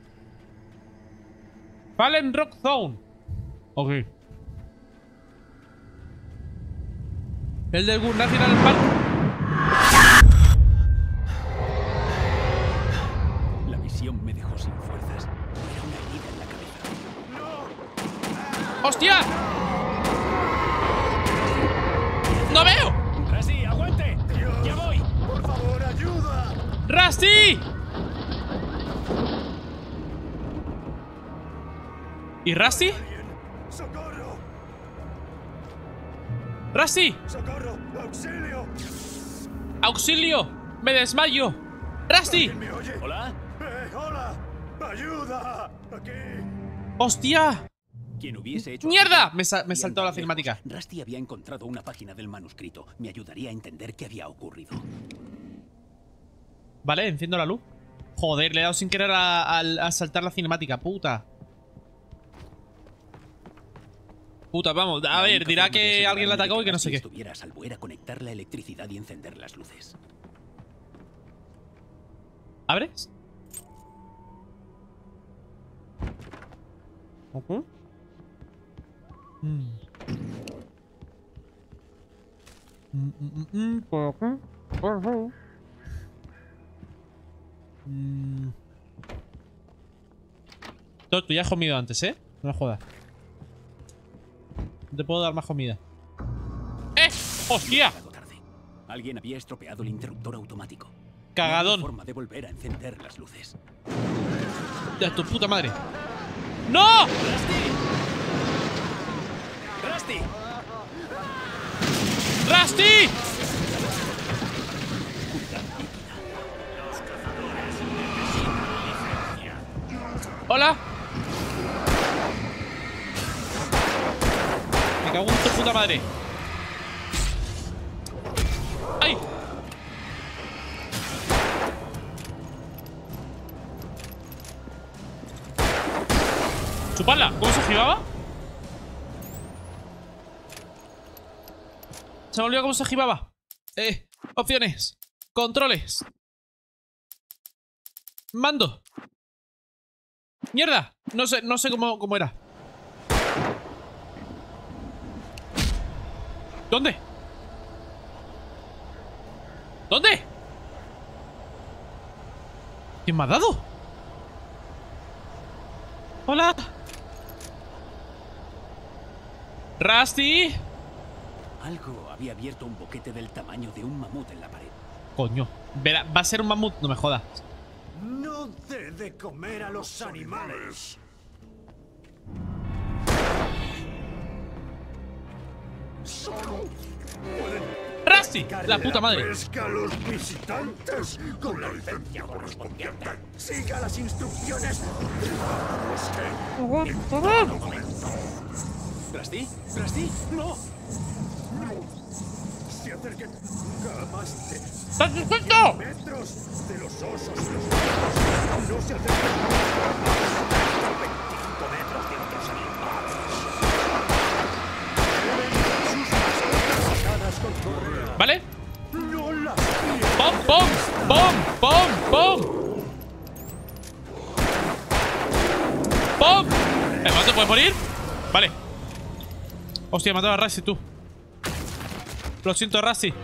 Fallen Rock Zone. Ok. El del Gun National Park. La visión me dejó sin fuerzas. Era una herida en la cabeza. ¡Hostia! ¡No veo! ¡Rusty, aguante! Dios, ¡Ya voy! ¡Por favor, ayuda! ¡Rusty! ¿Y Rusty? ¡Socorro! ¡Rusty! ¡Socorro! ¡Auxilio! ¡Auxilio! ¡Me desmayo! ¡Rusty! ¿Alguien me oye? ¿Hola? ¡Hola! ¡Ayuda! ¡Aquí! ¡Hostia! Quien hubiese hecho... ¡Mierda! Me saltó la cinemática. Rusty había encontrado una página del manuscrito. Me ayudaría a entender qué había ocurrido. Vale, enciendo la luz. Joder, le he dado sin querer a saltar la cinemática. Puta. Puta, vamos. A ver, dirá que alguien la atacó y que no sé qué. Si estuviera a salvo era conectar la electricidad y encender las luces. ¿Abres? Ok. Por aquí. Por aquí. Tú ya has comido antes, ¿eh? No me jodas. No te puedo dar más comida. ¡Eh! ¡Hostia! Alguien había estropeado el interruptor automático. Cagadón. No había forma de volver a encender las luces. De tu puta madre. ¡No! ¡Rusty! ¡Rusty! Hola. Me cago en tu puta madre. ¡Ay! ¡Chupadla! ¿Cómo se esquivaba? Se me olvidó cómo se esquivaba. Opciones. Controles. Mando. ¡Mierda! No sé cómo era. ¿Dónde? ¿Dónde? ¿Quién me ha dado? Hola. Rusty. Algo había abierto un boquete del tamaño de un mamut en la pared. Coño. Verá, va a ser un mamut, no me jodas. No dé de comer a los animales. Solo pueden ¡Rusty! La puta madre. pesca a los visitantes con la licencia correspondiente. Siga las instrucciones. ¿Rusty? ¿Rusty? ¡No! Se acerquen a más de ¡No! metros de los osos y los gatos. No se acerquen a 25 metros de otros animales. Lleven sus mascotas con correa. ¿Vale? No las ¡Pom, pom! ¡Pom, pom, pom! ¡Pom! ¿No te puedes morir? Vale. Hostia, he matado a Rusty, tú. Lo siento, Rusty.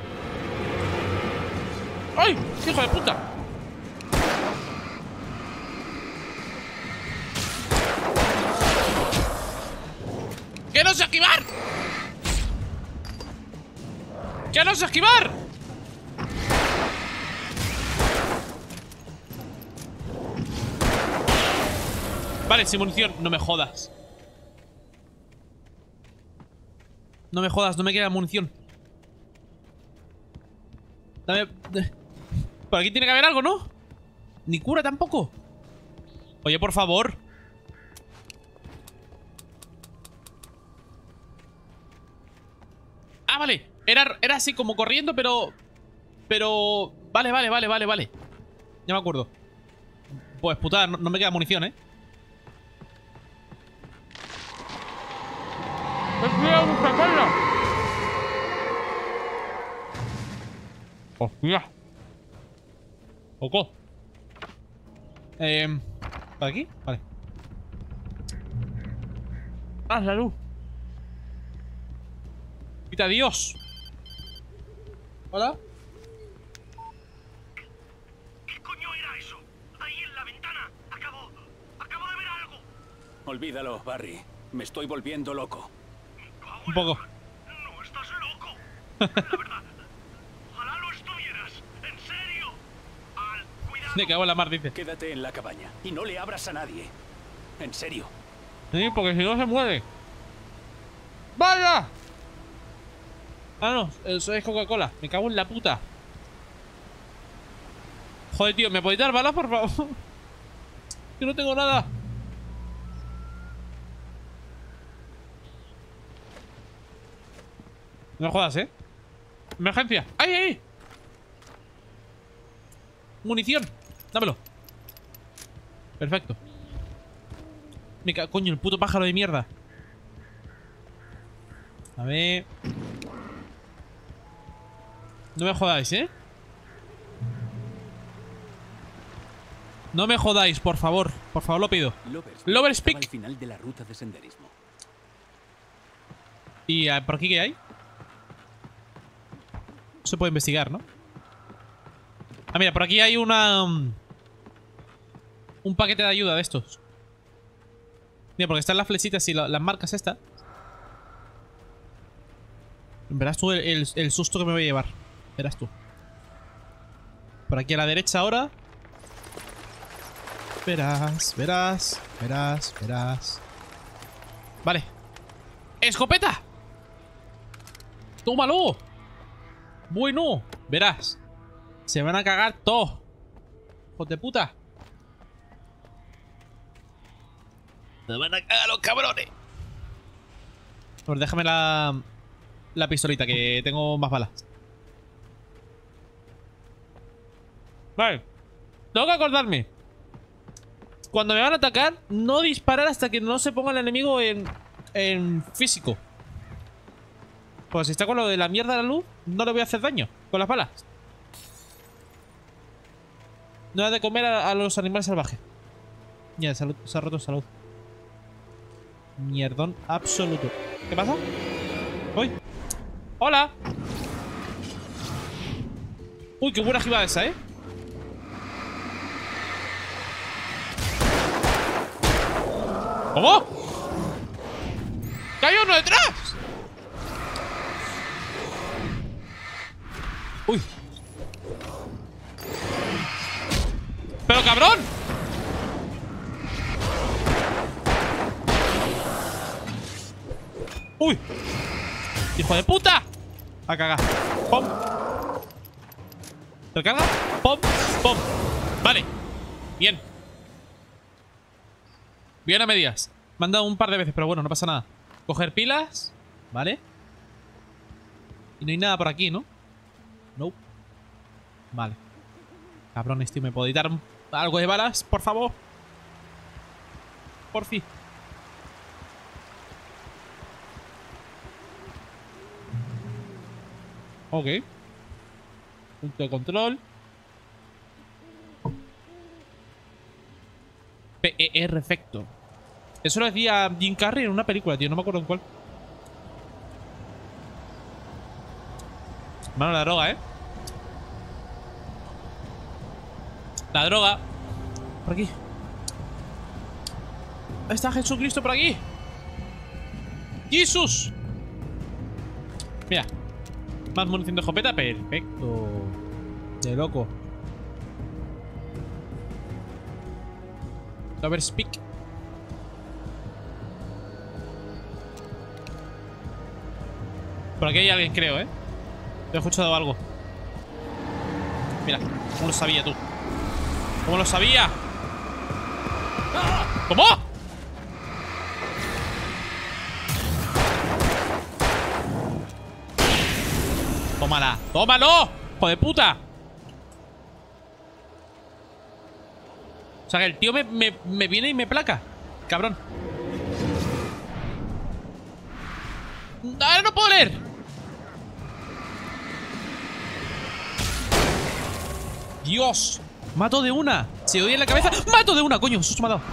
¡Ay! ¡Hijo de puta! ¡Que no sé esquivar! ¡Que no sé esquivar! Vale, sin munición. No me jodas. No me jodas, no me queda munición. Dame... Por aquí tiene que haber algo, ¿no? Ni cura tampoco. Oye, por favor. Ah, vale. Era así como corriendo, pero... Vale. Ya me acuerdo. Pues putada, no me queda munición, ¿eh? ¡Hostia! ¡Oco! ¿Para aquí? Vale. ¡Ah, la luz! ¡Quita Dios! ¿Hola? ¿Qué coño era eso? Ahí en la ventana. Acabo de ver algo. Olvídalo, Barry. Me estoy volviendo loco. Un poco. No estás loco. La verdad. Ojalá lo estuvieras. En serio. Cuidado. Me cago en la mar, dice. Quédate en la cabaña y no le abras a nadie. En serio. Sí, porque si no se muere. ¡Vaya! Ah, no, eso es Coca-Cola. Me cago en la puta. Joder, tío, ¿me podéis dar balas, por favor? Que no tengo nada. No jodas, ¿eh? Emergencia. ¡Ay, ay! Munición. Dámelo. Perfecto. Me cago, coño, el puto pájaro de mierda. A ver. No me jodáis, ¿eh? No me jodáis, por favor. Por favor, lo pido. Lover's Peak. Al final de la ruta de senderismo. ¿Y por aquí qué hay? Se puede investigar, ¿no? Ah, mira, por aquí hay una... un paquete de ayuda de estos. Mira, porque están las flechitas y las marcas estas. Verás tú el susto que me voy a llevar. Verás tú. Por aquí a la derecha ahora. Verás. Vale. ¡Escopeta! ¡Tómalo! Bueno, verás. Se van a cagar todos. Hijos de puta. Se van a cagar los cabrones. Pues déjame la pistolita, que tengo más balas. Vale. Tengo que acordarme. Cuando me van a atacar, no disparar hasta que no se ponga el enemigo en físico. Pues si está con lo de la mierda de la luz, no le voy a hacer daño con las balas. No hay de comer a los animales salvajes. Ya, salud, se ha roto salud. Mierdón absoluto. ¿Qué pasa? ¡Uy! ¡Hola! Uy, qué buena jugada esa, ¿eh? ¿Cómo? ¡Que hay uno detrás! ¡Uy! ¡Pero cabrón! ¡Uy! ¡Hijo de puta! A cagar. ¡Pum! ¿Recarga? ¡Pum! ¡Pum! Vale. Bien. Bien a medias. Me han dado un par de veces, pero bueno, no pasa nada. Coger pilas. Vale. Y no hay nada por aquí, ¿no? No. Vale. Cabrones, tío. ¿Me podéis dar algo de balas, por favor? Por fin. Ok. Punto de control. PER efecto. Eso lo decía Jim Carrey en una película, tío. No me acuerdo en cuál. Mano, la droga, ¿eh? La droga. Por aquí. Está Jesucristo por aquí. ¡Jesús! Mira. Más munición de escopeta. Perfecto. De loco. A ver, speak. Por aquí hay alguien, creo, ¿eh? He escuchado algo. Mira, ¿cómo lo sabía tú? ¿Cómo lo sabía? ¿Cómo? Tómala. ¡Tómalo! ¡Hijo de puta! O sea que el tío me viene y me placa. Cabrón. ¡Ahora no puedo leer! ¡Dios! ¡Mato de una! Se odia en la cabeza. ¡Mato de una, coño! Susto me ha dado.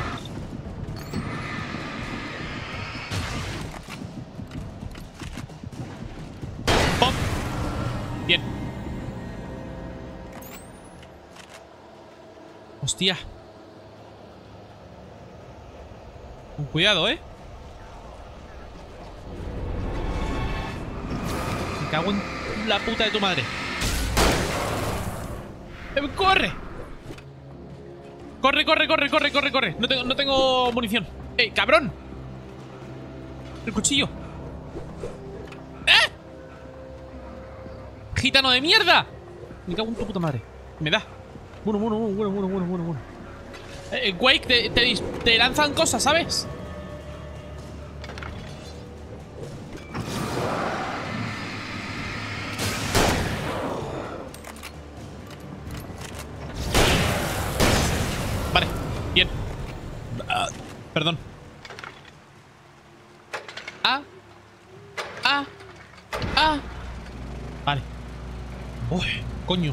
¡Pop! Bien. Hostia. Con cuidado, ¿eh? Me cago en la puta de tu madre. ¡Corre! ¡Corre, corre, corre, corre, corre, corre! No tengo munición. ¡Eh, cabrón! El cuchillo. ¡Eh! ¡Gitano de mierda! Me cago en tu puta madre. Me da. Bueno. Wake, te lanzan cosas, ¿sabes? Vale, bien. Perdón. Vale. Uy, coño.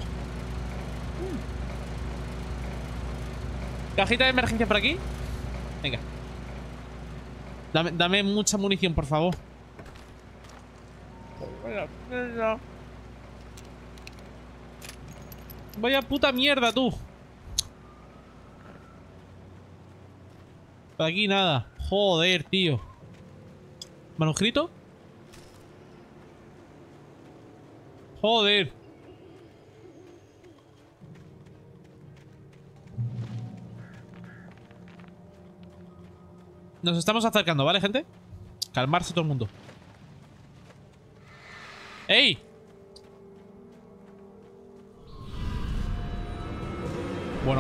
Cajita de emergencia por aquí. Venga. Dame mucha munición, por favor. Vaya puta mierda, tú. Por aquí nada. Joder, tío. ¿Manuscrito? Joder. Nos estamos acercando, ¿vale, gente? Calmarse todo el mundo. ¡Ey!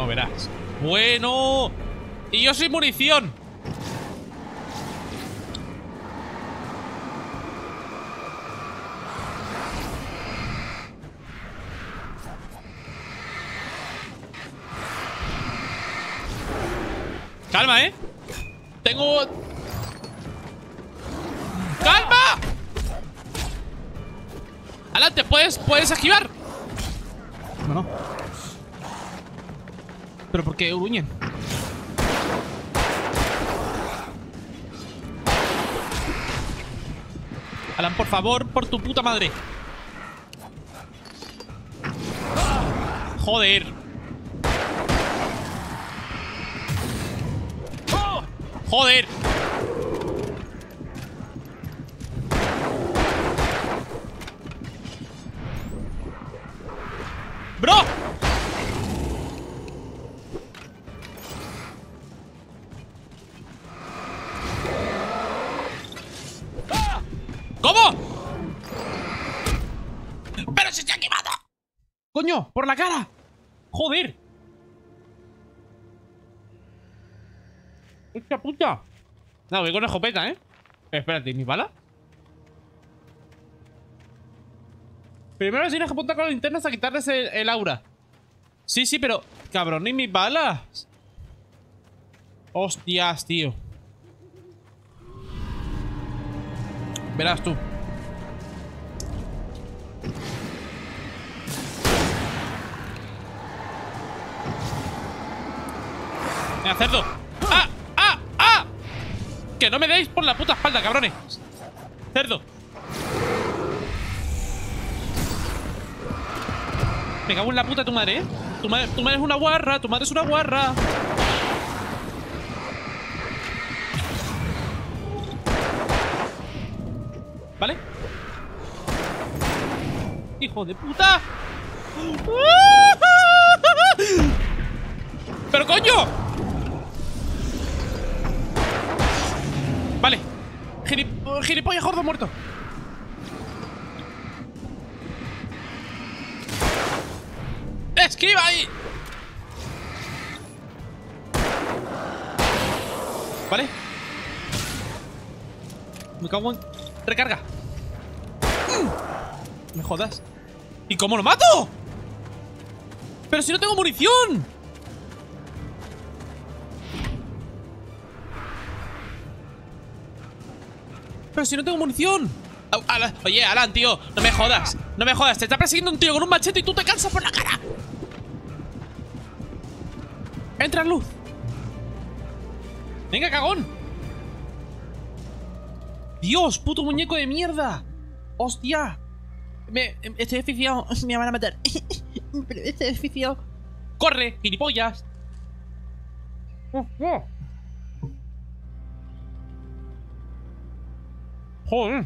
Bueno, verás. Bueno. Y yo soy munición. Calma, ¿eh? Tengo... ¡Calma! Adelante, puedes esquivar. No. ¿Pero por qué huyen? Alan, por favor, por tu puta madre. Joder. Joder. ¡Bro! ¿Cómo? ¡Pero si se ha quemado! ¡Coño! ¡Por la cara! ¡Joder! ¡Hostia puta! No, voy con escopeta, ¿eh? Espérate, ¿y mi bala? Primero tienes que apuntar con la linterna hasta quitarles el aura. Sí, pero... Cabrón, ¿y mis balas? Hostias, tío. Verás tú. Venga, cerdo. ¡Ah! ¡Ah! ¡Ah! Que no me deis por la puta espalda, cabrones. Cerdo. Me cago en la puta tu madre, ¿eh? Tu madre es una guarra. Tu madre es una guarra. ¿Vale? ¡Hijo de puta! ¡Pero coño! Vale. Gilipollas gordo muerto. ¡Esquiva ahí! Vale. Me cago en... ¡Recarga! Me jodas. ¿Y cómo lo mato? ¡Pero si no tengo munición! ¡Pero si no tengo munición! Oye, Alan, tío, no me jodas. No me jodas, te está persiguiendo un tío con un machete y tú te cansas por la cara. Entra en luz. Venga, cagón. Dios, puto muñeco de mierda. Hostia. Estoy asfixiado. Me van a matar. Estoy asfixiado. Corre, gilipollas. Joder.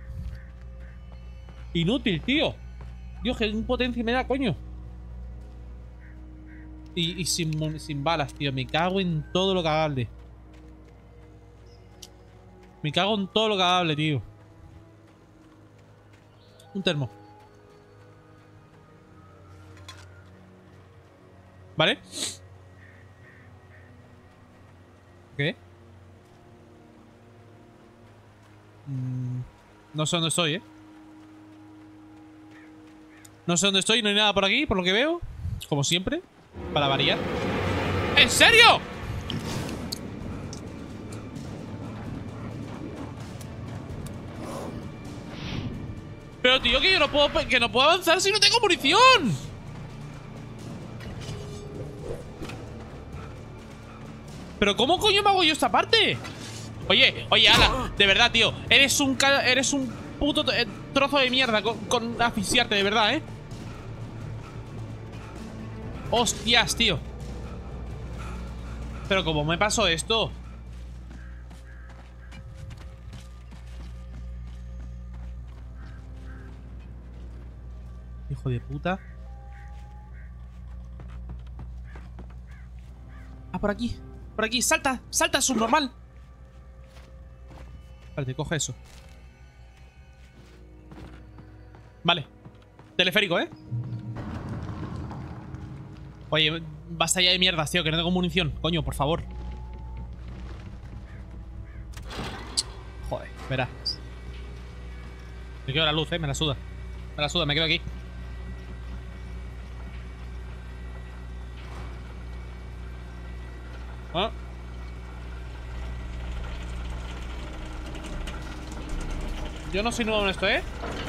Inútil, tío. Dios, que impotencia me da, coño. Y sin balas, tío. Me cago en todo lo cagable. Me cago en todo lo cagable, tío. Un termo. ¿Vale? ¿Qué? No sé dónde estoy, ¿eh? No sé dónde estoy, no hay nada por aquí, por lo que veo. Como siempre, para variar. ¿En serio? Pero tío, que yo no puedo avanzar si no tengo munición. ¿Pero cómo coño me hago yo esta parte? Oye, Alan, de verdad, tío. Eres un puto trozo de mierda con asfixiarte, de verdad, ¿eh? Hostias, tío. Pero ¿cómo me pasó esto? Hijo de puta. Ah, por aquí. Por aquí. Salta. Salta, subnormal. Vale, coge eso. Vale. Teleférico, ¿eh? Oye, Basta ya de mierdas, tío, que no tengo munición. Coño, por favor. Joder, verás. Me quedo la luz, me la suda. Me la suda, me quedo aquí. ¿Ah? Yo no soy nuevo en esto, ¿eh?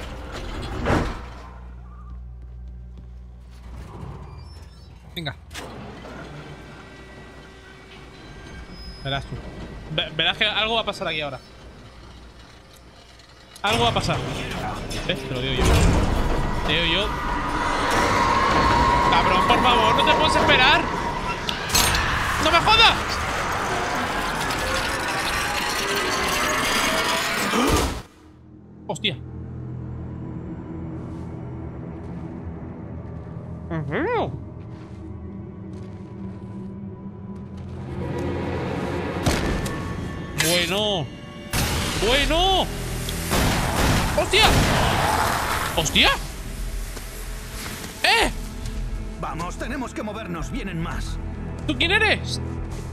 Venga. Verás tú. Verás que algo va a pasar aquí ahora. Algo va a pasar. ¿Ves? Te lo digo yo. Te digo yo. Cabrón, por favor, no te puedes esperar. ¡No me jodas! ¡Hostia! Bueno. Bueno. ¡Hostia! ¡Hostia! ¡Eh! Vamos, tenemos que movernos. Vienen más. ¿Tú quién eres?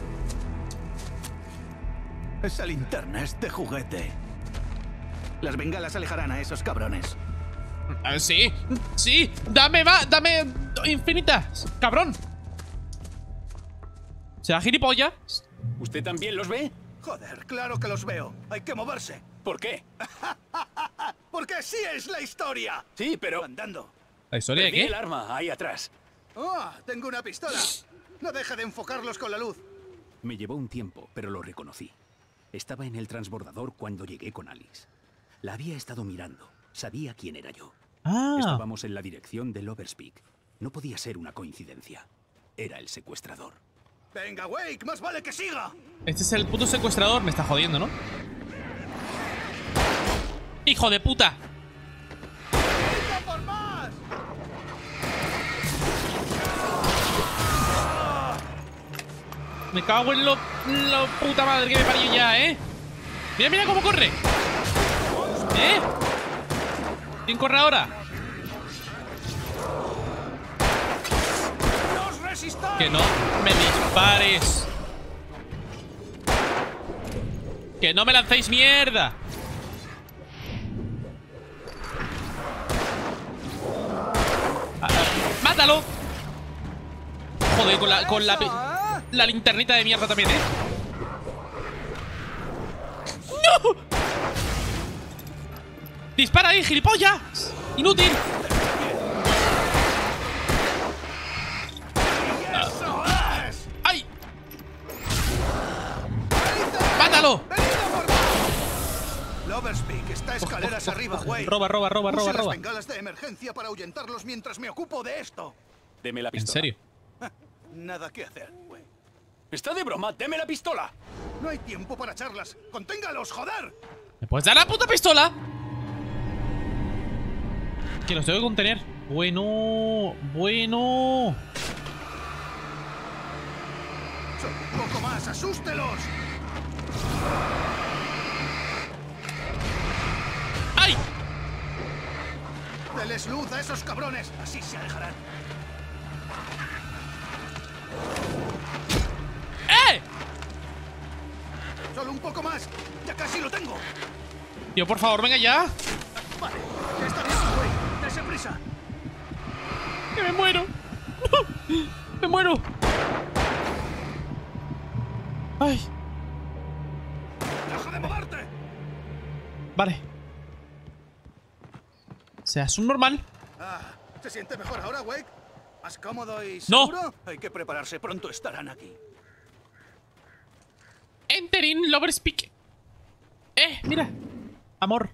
Esa linterna es de juguete. Las bengalas alejarán a esos cabrones. Sí, sí. Dame más, dame infinitas. Cabrón. ¿Será gilipollas? ¿Usted también los ve? Joder, claro que los veo. Hay que moverse. ¿Por qué? Porque así es la historia. Sí, pero... Andando. ¿La historia de Perdí qué? el arma, ahí atrás. ¡Oh! Tengo una pistola. No deja de enfocarlos con la luz. Me llevó un tiempo, pero lo reconocí. Estaba en el transbordador cuando llegué con Alice. La había estado mirando. Sabía quién era yo. Ah. Estábamos en la dirección del Overspeak. No podía ser una coincidencia. Era el secuestrador. Venga, Wake, más vale que siga. Este es el puto secuestrador. Me está jodiendo, ¿no? ¡Hijo de puta! ¡Venga por más! Me cago en lo puta madre que me parió ya, ¿eh? Mira, mira cómo corre. ¿Eh? ¿Quién corre ahora? Que no me dispares. Que no me lancéis mierda. ¡Mátalo! Joder, con la linternita de mierda también, ¿eh? ¡No! ¡Dispara ahí, gilipollas! ¡Inútil! ¡Ay! ¡Mátalo! Overspeak está escaleras arriba, güey. Roba. Use las bengalas de emergencia para ahuyentarlos mientras me ocupo de esto. Deme la ¿En pistola. serio? Nada que hacer, güey. ¡Está de broma! ¡Deme la pistola! No hay tiempo para charlas. ¡Conténgalos, joder! ¿Me puedes dar la puta pistola? Que los tengo que contener. Bueno. Un poco más, asústelos. ¡Ay! Deles luz a esos cabrones. Así se alejarán. ¡Eh! Solo un poco más. Ya casi lo tengo. Tío, por favor, venga ya. Vale. Ya está bien, güey. Dese prisa. ¡Que me muero! ¡Me muero! ¡Ay! ¡Deja de moverte! Vale. Seas un normal. Ah, ¿se siente mejor ahora, Wake? ¿Más cómodo y No. seguro? Hay que prepararse. Pronto estarán aquí. Entering Loverspeak. Mira. Amor.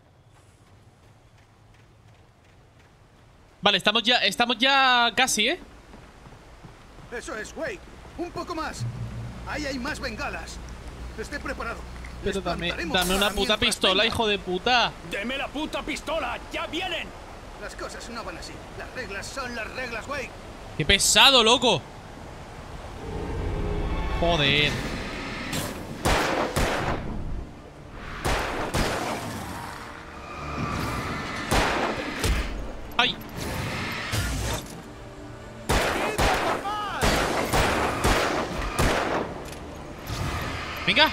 Vale, estamos ya casi, ¿eh? Eso es, Wake. Un poco más. Ahí hay más bengalas. Esté preparado. Pero dame una puta pistola, hijo de puta. ¡Deme la puta pistola! ¡Ya vienen! Las cosas no van así. Las reglas son las reglas, Wake. ¡Qué pesado, loco! Joder. ¡Ay! Venga.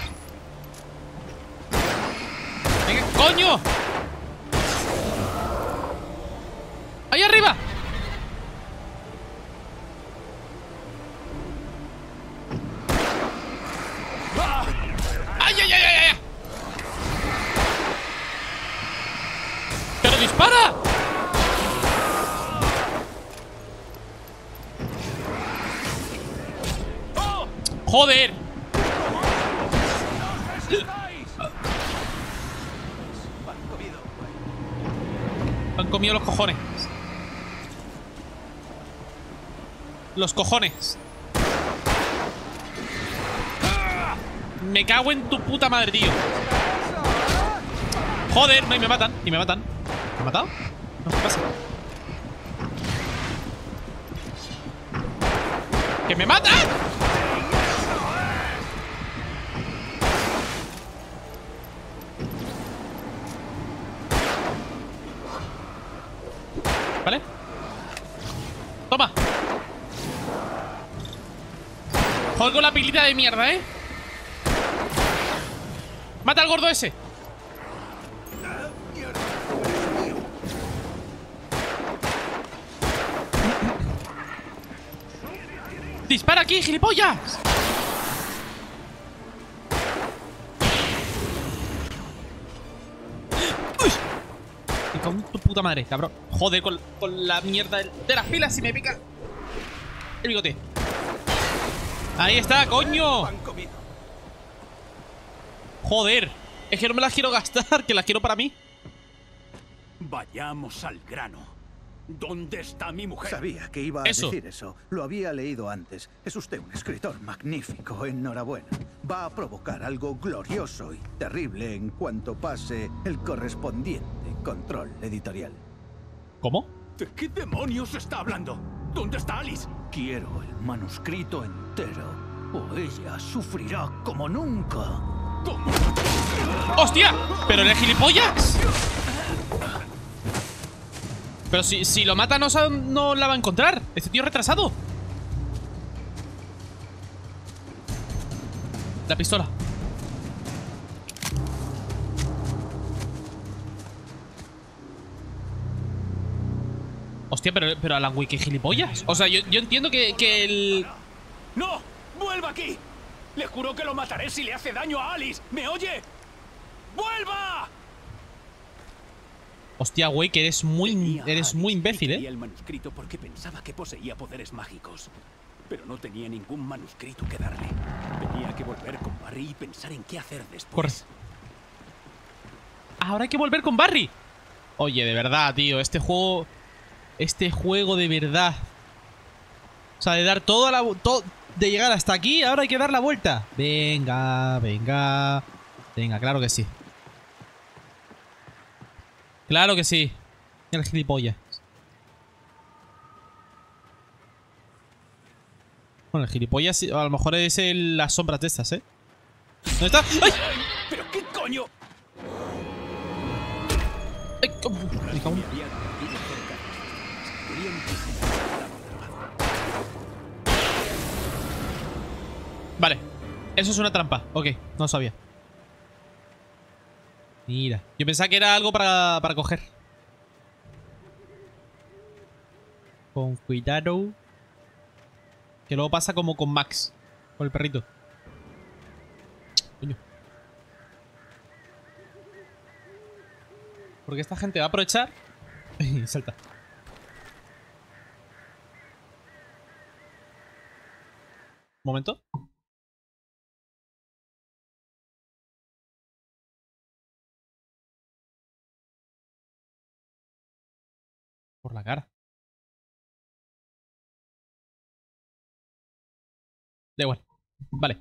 Venga, coño. Ahí arriba. ¡Ay, ay, ay, ay, ay! ¡Pero dispara! ¡Joder! Han comido los cojones. Los cojones. Me cago en tu puta madre, tío. Joder, no, y me matan. Y me matan. ¿Me han matado? No, ¿qué pasa? ¡Que me matan! ¿Vale? Toma. Joder con la pilita de mierda, ¿eh? ¡Mata al gordo ese! ¡Dispara aquí, gilipollas! ¡Uy! Me cago en tu puta madre, cabrón. Joder, con la mierda de las pilas y me pica el bigote. Ahí está, coño. Joder. Es que no me las quiero gastar, que las quiero para mí. Vayamos al grano. ¿Dónde está mi mujer? Sabía que iba a decir eso. Lo había leído antes. Es usted un escritor magnífico. Enhorabuena. Va a provocar algo glorioso y terrible en cuanto pase el correspondiente control editorial. ¿Cómo? ¿De qué demonios está hablando? ¿Dónde está Alice? Quiero el manuscrito entero, o ella sufrirá como nunca. ¿Cómo? ¡Hostia! ¿Pero eres gilipollas? Pero si lo mata no la va a encontrar. Este tío es retrasado. La pistola. Hostia, pero Alan Wake, ¿qué gilipollas? O sea, yo entiendo que el... ¡No! ¡Vuelva aquí! Le juro que lo mataré si le hace daño a Alice. ¿Me oye? ¡Vuelva! Hostia, güey, que eres muy imbécil, el manuscrito porque pensaba que poseía poderes mágicos. Pero no tenía ningún manuscrito que darle. Tenía que volver con Barry y pensar en qué hacer después. Corre. Ahora hay que volver con Barry. Oye, de verdad, tío, este juego de verdad. O sea, de dar toda la... de llegar hasta aquí, ahora hay que dar la vuelta. Venga, venga. Venga, claro que sí. Claro que sí. El gilipollas. Bueno, el gilipollas a lo mejor es las sombras de estas, ¿eh? ¿Dónde está? ¡Ay! ¿Pero qué coño? ¡Ay! Me cago en... Vale. Eso es una trampa. Ok, no sabía. Mira. Yo pensaba que era algo para coger. Con cuidado. Que luego pasa como con Max. Con el perrito. Coño. Porque esta gente va a aprovechar. Y salta. Un momento. Por la cara. Da igual. Vale.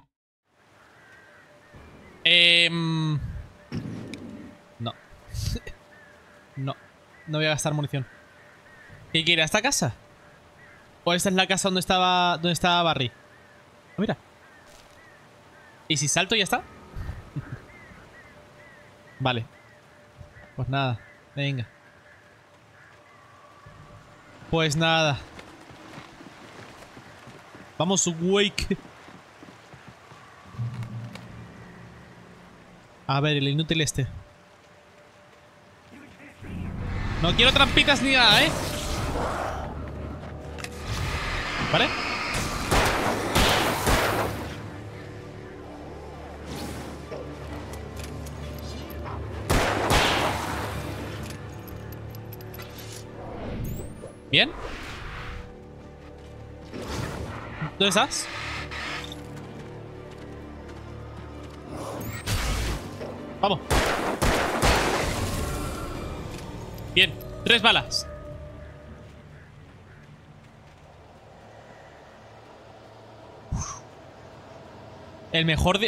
No. No. No voy a gastar munición. ¿Qué quiere? ¿A esta casa? ¿O esta es la casa donde estaba Barry? Mira. ¿Y si salto ya está? Vale. Pues nada. Venga. Pues nada. Vamos, Wake. A ver, el inútil este. No quiero trampitas ni nada, ¿eh? ¿Vale? Bien. ¿Dónde estás? Vamos. Bien, 3 balas. El mejor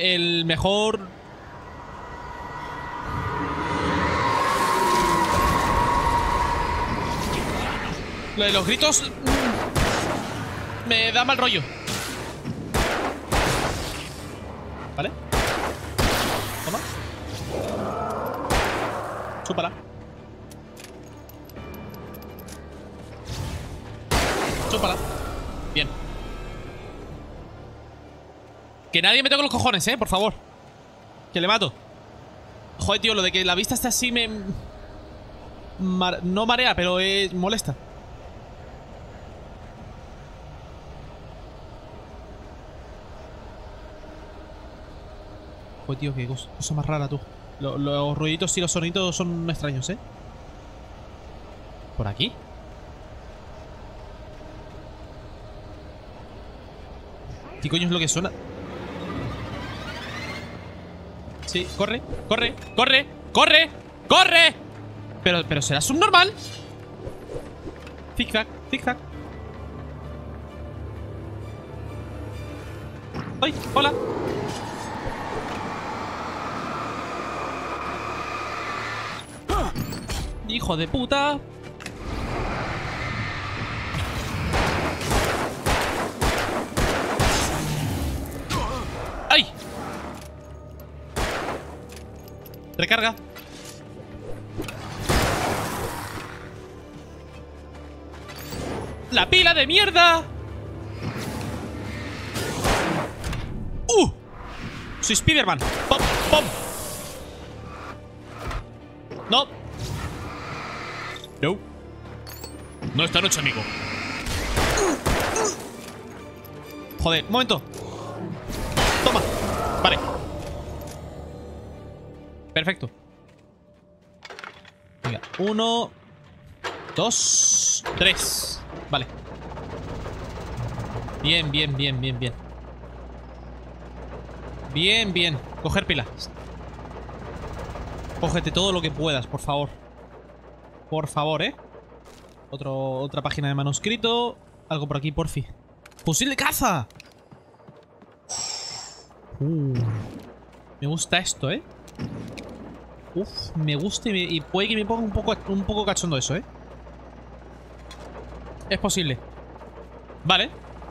Lo de los gritos me da mal rollo. ¿Vale? Toma. Chúpala. Chúpala. Bien. Que nadie me toque los cojones, por favor. Que le mato. Joder, tío, lo de que la vista esté así me... no marea, pero molesta. Joder, tío, qué cosa más rara, tú. Los ruiditos y los sonidos son extraños, ¿Por aquí? ¿Qué coño es lo que suena? Sí, corre, corre, corre, corre, corre. Pero será subnormal. Zigzag, zigzag. ¡Ay! ¡Hola! ¡Hijo de puta! ¡Ay! Recarga. ¡La pila de mierda! Soy Spider-Man. ¡Pum! ¡Pum! No. No. No esta noche, amigo. Joder, un momento. Toma. Vale. Perfecto. Venga, 1, 2, 3. Vale. Bien, bien, bien, bien, bien. Bien, bien. Coger pilas. Cógete todo lo que puedas, por favor. Por favor, otra página de manuscrito. Algo por aquí, porfi. ¡Fusil de caza! Me gusta esto, Uf, me gusta y puede que me ponga un poco cachondo eso, Es posible. Vale.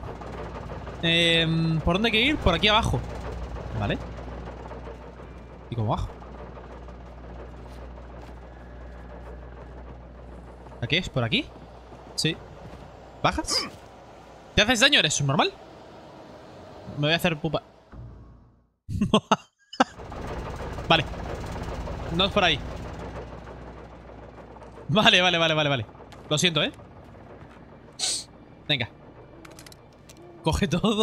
¿Por dónde hay que ir? Por aquí abajo. Vale. ¿Y cómo bajo? ¿A qué es? ¿Por aquí? Sí. ¿Bajas? ¿Te haces daño? ¿Eres subnormal? Me voy a hacer pupa. Vale. No es por ahí. Vale, vale, vale, vale, vale. Lo siento, Venga. Coge todo.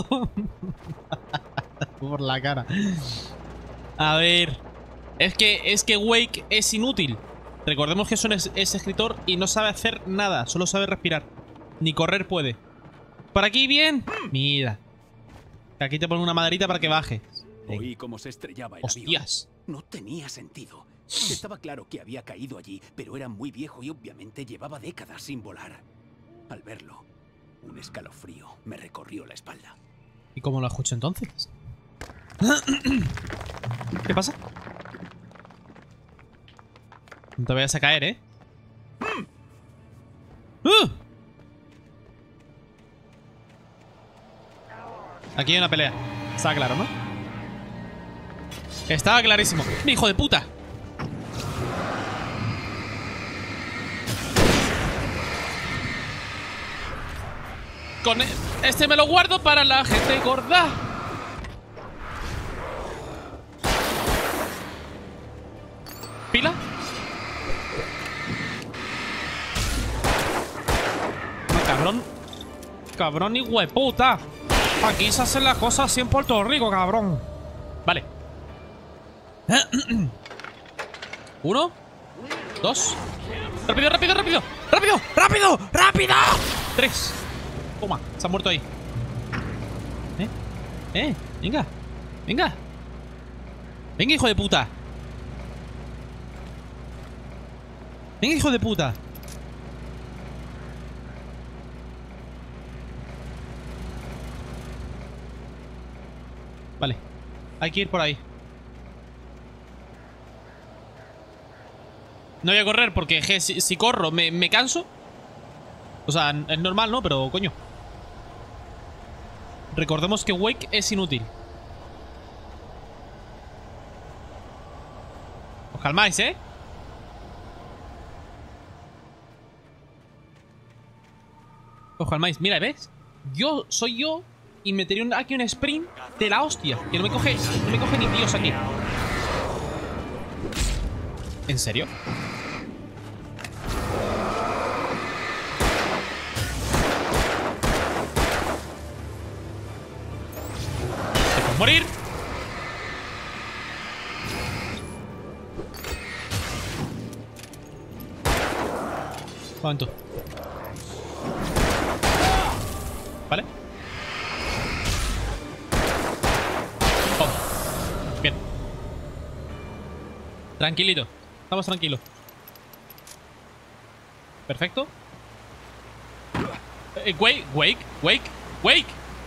Por la cara. A ver. Es que Wake es inútil. Recordemos que es escritor y no sabe hacer nada. Solo sabe respirar. Ni correr puede. ¿Por aquí bien? Mira. Aquí te ponen una maderita para que baje. Oí cómo se estrellaba el ¡Hostias! avión. No tenía sentido. Estaba claro que había caído allí, pero era muy viejo y obviamente llevaba décadas sin volar. Al verlo, un escalofrío me recorrió la espalda. ¿Y cómo lo escucho entonces? ¿Qué pasa? No te vayas a caer, Aquí hay una pelea. Estaba claro, ¿no? Estaba clarísimo. ¡Mi hijo de puta! Con este me lo guardo para la gente gorda. pila? No, cabrón. Cabrón y hueputa. Aquí se hacen las cosas así en Puerto Rico, cabrón. Vale. 1, 2. Rápido, rápido, rápido. Rápido, rápido, rápido. 3. Toma, se ha muerto ahí. Venga. Venga. Venga, hijo de puta. Venga, hijo de puta. Vale. Hay que ir por ahí. No voy a correr porque si corro me canso. O sea, es normal, ¿no? Pero, coño. Recordemos que Wake es inútil. Os calmáis, ¿eh? Os calmáis. Mira, ¿ves? Soy yo y metería aquí un sprint de la hostia. Que no me coge ni Dios aquí. ¿En serio? ¿Te puedes morir? Un momento. ¿Vale? Oh. Bien. Tranquilito. Estamos tranquilos. Perfecto. Wake.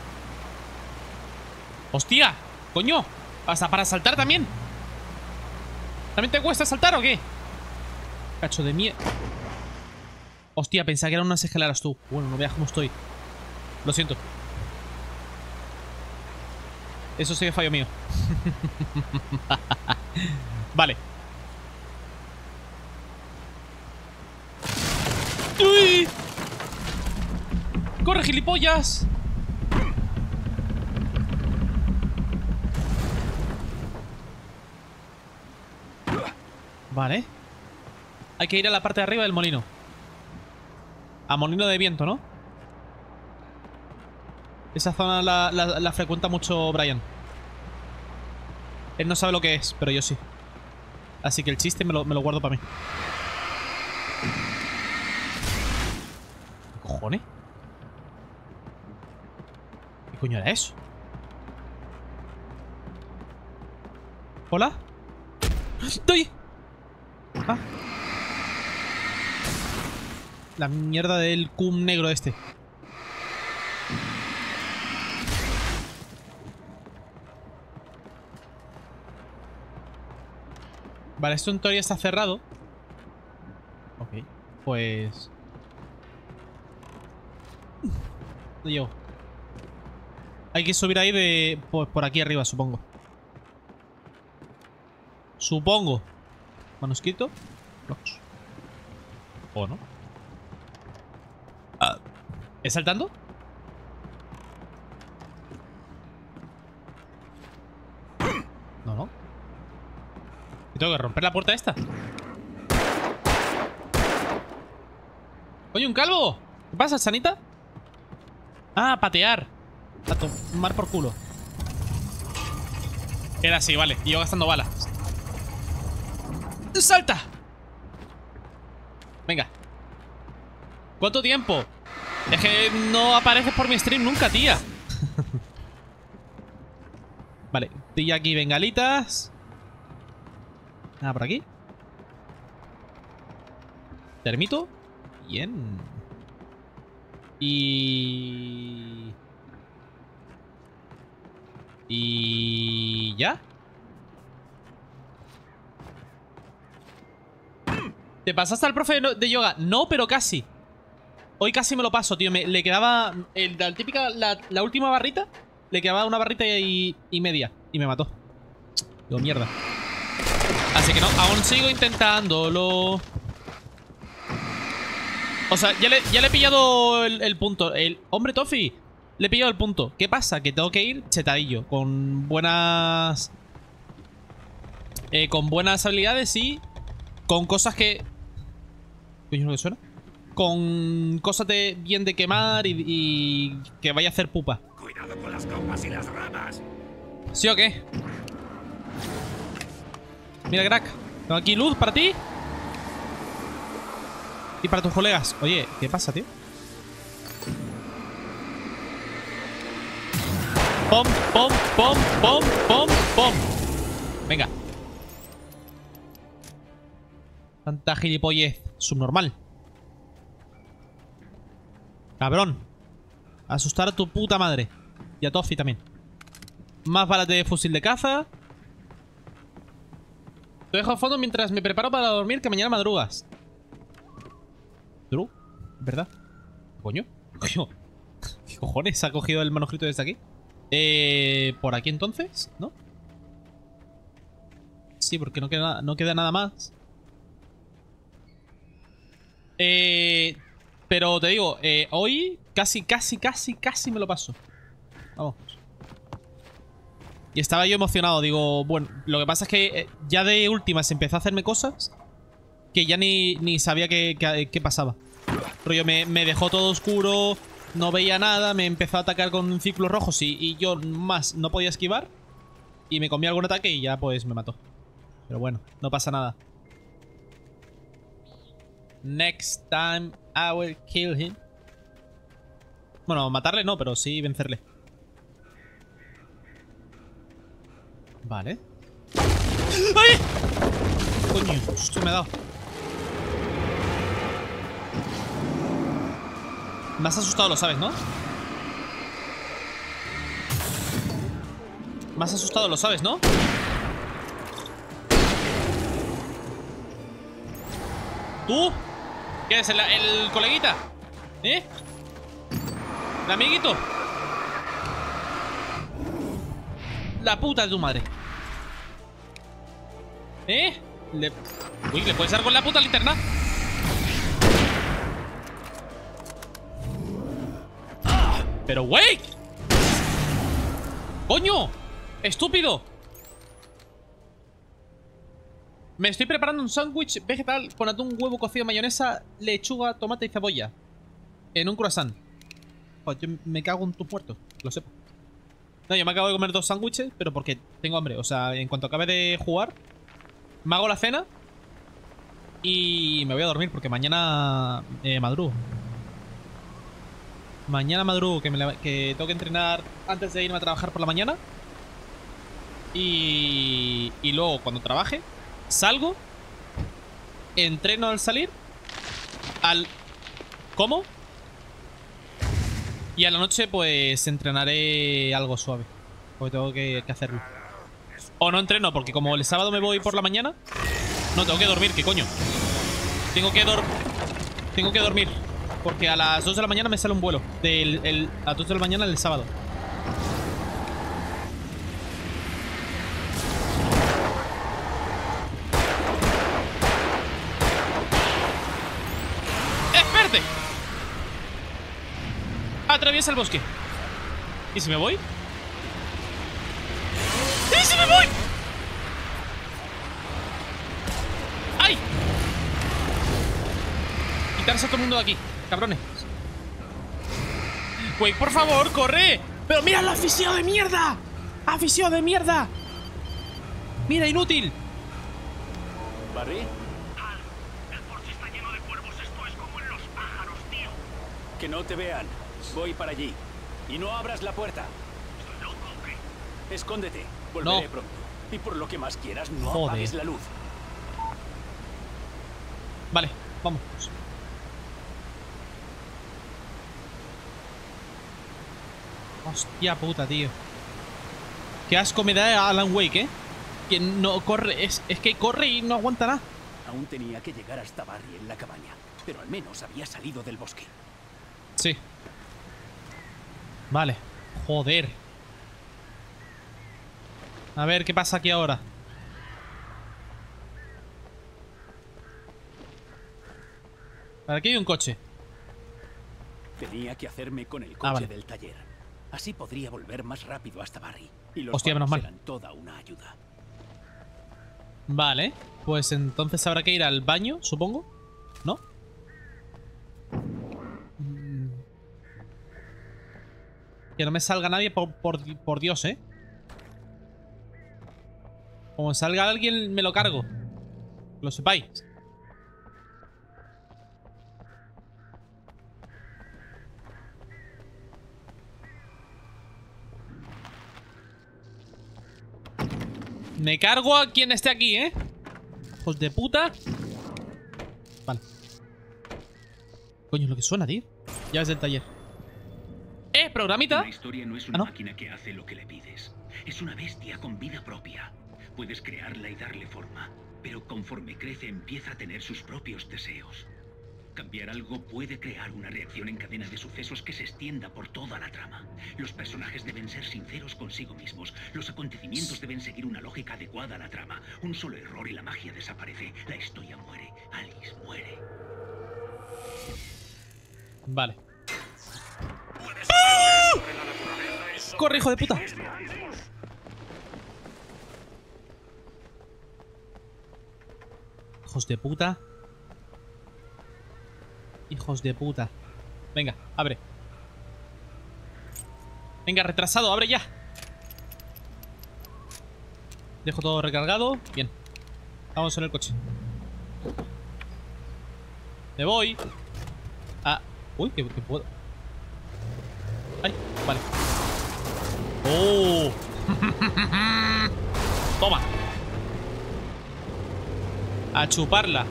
Hostia, coño. Hasta para saltar también. ¿También te cuesta saltar o qué? Cacho de mierda. Hostia, pensaba que eran unas escaleras tú. Bueno, no veas cómo estoy. Lo siento. Eso sí que fallo mío. Vale. ¡Uy! ¡Corre, gilipollas! Vale. Hay que ir a la parte de arriba del molino. A molino de viento, ¿no? Esa zona la frecuenta mucho Brian. Él no sabe lo que es, pero yo sí. Así que el chiste me lo guardo para mí. ¿Qué cojones? ¿Qué coño era eso? ¿Hola? ¡Estoy! Ah. La mierda del cum negro este. Vale, esto en teoría está cerrado. Ok, pues... No llego. Hay que subir ahí de... Pues por aquí arriba, supongo. Supongo. Manuscrito. Blocks. ¿O no? ¿Es saltando? No, no. ¿Tengo que romper la puerta esta? Oye, un calvo. ¿Qué pasa, Sanita? Ah, patear. A tomar por culo. Era así, vale. Y yo gastando balas. ¡Salta! Venga. ¿Cuánto tiempo? Es que no apareces por mi stream nunca, tía. Vale, pilla aquí bengalitas. Nada por aquí. Termito. Bien. Y ya. ¿Te pasaste al profe de yoga? No, pero casi. Hoy casi me lo paso, tío. Le quedaba la típica, la última barrita. Le quedaba una barrita y media. Y me mató. Digo, mierda. Así que no, aún sigo intentándolo. O sea, ya le he pillado el punto. Hombre, Tofi, le he pillado el punto. ¿Qué pasa? Que tengo que ir chetadillo. Con buenas habilidades y Con cosas que... ¿Coño no me suena? Con cosas bien de quemar y que vaya a hacer pupa. Cuidado con las copas y las ramas. ¿Sí o qué? Mira, crack. Tengo aquí luz para ti. Y para tus colegas. Oye, ¿qué pasa, tío? Pom, pom, pom, pom, pom, pom. Venga. Tanta gilipollez. Subnormal. Cabrón. Asustar a tu puta madre. Y a Toffee también. Más balas de fusil de caza. Te dejo a fondo mientras me preparo para dormir, que mañana madrugas. ¿True? ¿Verdad? ¿Coño? ¿Qué cojones? ¿Ha cogido el manuscrito desde aquí? ¿Por aquí entonces? ¿No? Sí, porque no queda nada más. Pero te digo, hoy casi me lo paso. Vamos. Y estaba yo emocionado, digo, bueno, lo que pasa es que ya de últimas empezó a hacerme cosas que ya ni sabía qué pasaba. Rollo, me dejó todo oscuro, no veía nada, me empezó a atacar con círculos rojos y yo más no podía esquivar. Y me comí algún ataque y ya pues me mató. Pero bueno, no pasa nada. Next time I will kill him. Bueno, matarle no, pero sí vencerle. Vale. ¡Ay! Coño, esto me ha dado. Me has asustado, lo sabes, ¿no? Me has asustado, lo sabes, ¿no? ¿Tú? ¿Qué es? ¿El coleguita? ¿Eh? ¿El amiguito? La puta de tu madre. ¿Eh? Uy, ¿le puedes dar con la puta linterna? ¡Pero, güey! ¡Coño! ¡Estúpido! Me estoy preparando un sándwich vegetal con atún, huevo cocido, mayonesa, lechuga, tomate y cebolla. En un croissant. Joder, yo me cago en tus muertos, lo sepa. No, yo me acabo de comer 2 sándwiches, pero porque tengo hambre. O sea, en cuanto acabe de jugar, me hago la cena y me voy a dormir porque mañana madrugo. Mañana madrugo, que tengo que entrenar antes de irme a trabajar por la mañana. Y luego, cuando trabaje, salgo, entreno al salir, ¿Cómo? Y a la noche, pues, entrenaré algo suave. Porque tengo que hacerlo. O no entreno, porque como el sábado me voy por la mañana, no, tengo que dormir, ¿qué coño? Tengo que dormir. Porque a las 2 de la mañana me sale un vuelo. A las 2 de la mañana del sábado. ¡Espérate! Atraviesa el bosque. ¿Y si me voy? ¿Y si me voy? ¡Ay! Quitarse a todo el mundo de aquí, cabrones. Güey, por favor, corre. Pero mira el aficionado de mierda. ¡Aficionado de mierda! Mira, inútil. ¿Barry? El porche está lleno de cuervos. Esto es como en los pájaros, tío. Que no te vean. Voy para allí. Y no abras la puerta. ¿Estoy loco o qué? Escóndete. Volveré pronto. Y por lo que más quieras, no apagues la luz. Vale, vamos. Hostia puta, tío. Qué asco me da Alan Wake, ¿eh? Que no corre, es que corre y no aguanta nada. Aún tenía que llegar hasta Barry en la cabaña, pero al menos había salido del bosque. Sí. Vale. Joder. A ver, ¿qué pasa aquí ahora? Aquí hay un coche. Tenía que hacerme con el coche del taller. Así podría volver más rápido hasta Barry. Y los hostia, menos mal. eran toda una ayuda. Vale, pues entonces habrá que ir al baño, supongo. ¿No? Que no me salga nadie por Dios, ¿eh? Como salga alguien, me lo cargo. Que lo sepáis. Me cargo a quien esté aquí, ¿eh? Hijos de puta. Vale. Coño, es lo que suena, tío. Llaves del taller. Programita. Una historia no es una máquina que hace lo que le pides. Es una bestia con vida propia. Puedes crearla y darle forma, pero conforme crece empieza a tener sus propios deseos. Cambiar algo puede crear una reacción en cadena de sucesos que se extienda por toda la trama. Los personajes deben ser sinceros consigo mismos. Los acontecimientos deben seguir una lógica adecuada a la trama. Un solo error y la magia desaparece. La historia muere. Alice muere. Vale. ¡Corre, hijo de puta! Hijos de puta. Hijos de puta. Venga, abre. Venga, retrasado, abre ya. Dejo todo recargado. Bien. Vamos en el coche. Me voy. Ah. Uy, que puedo. Ay, vale. ¡Oh! Toma. A chuparla.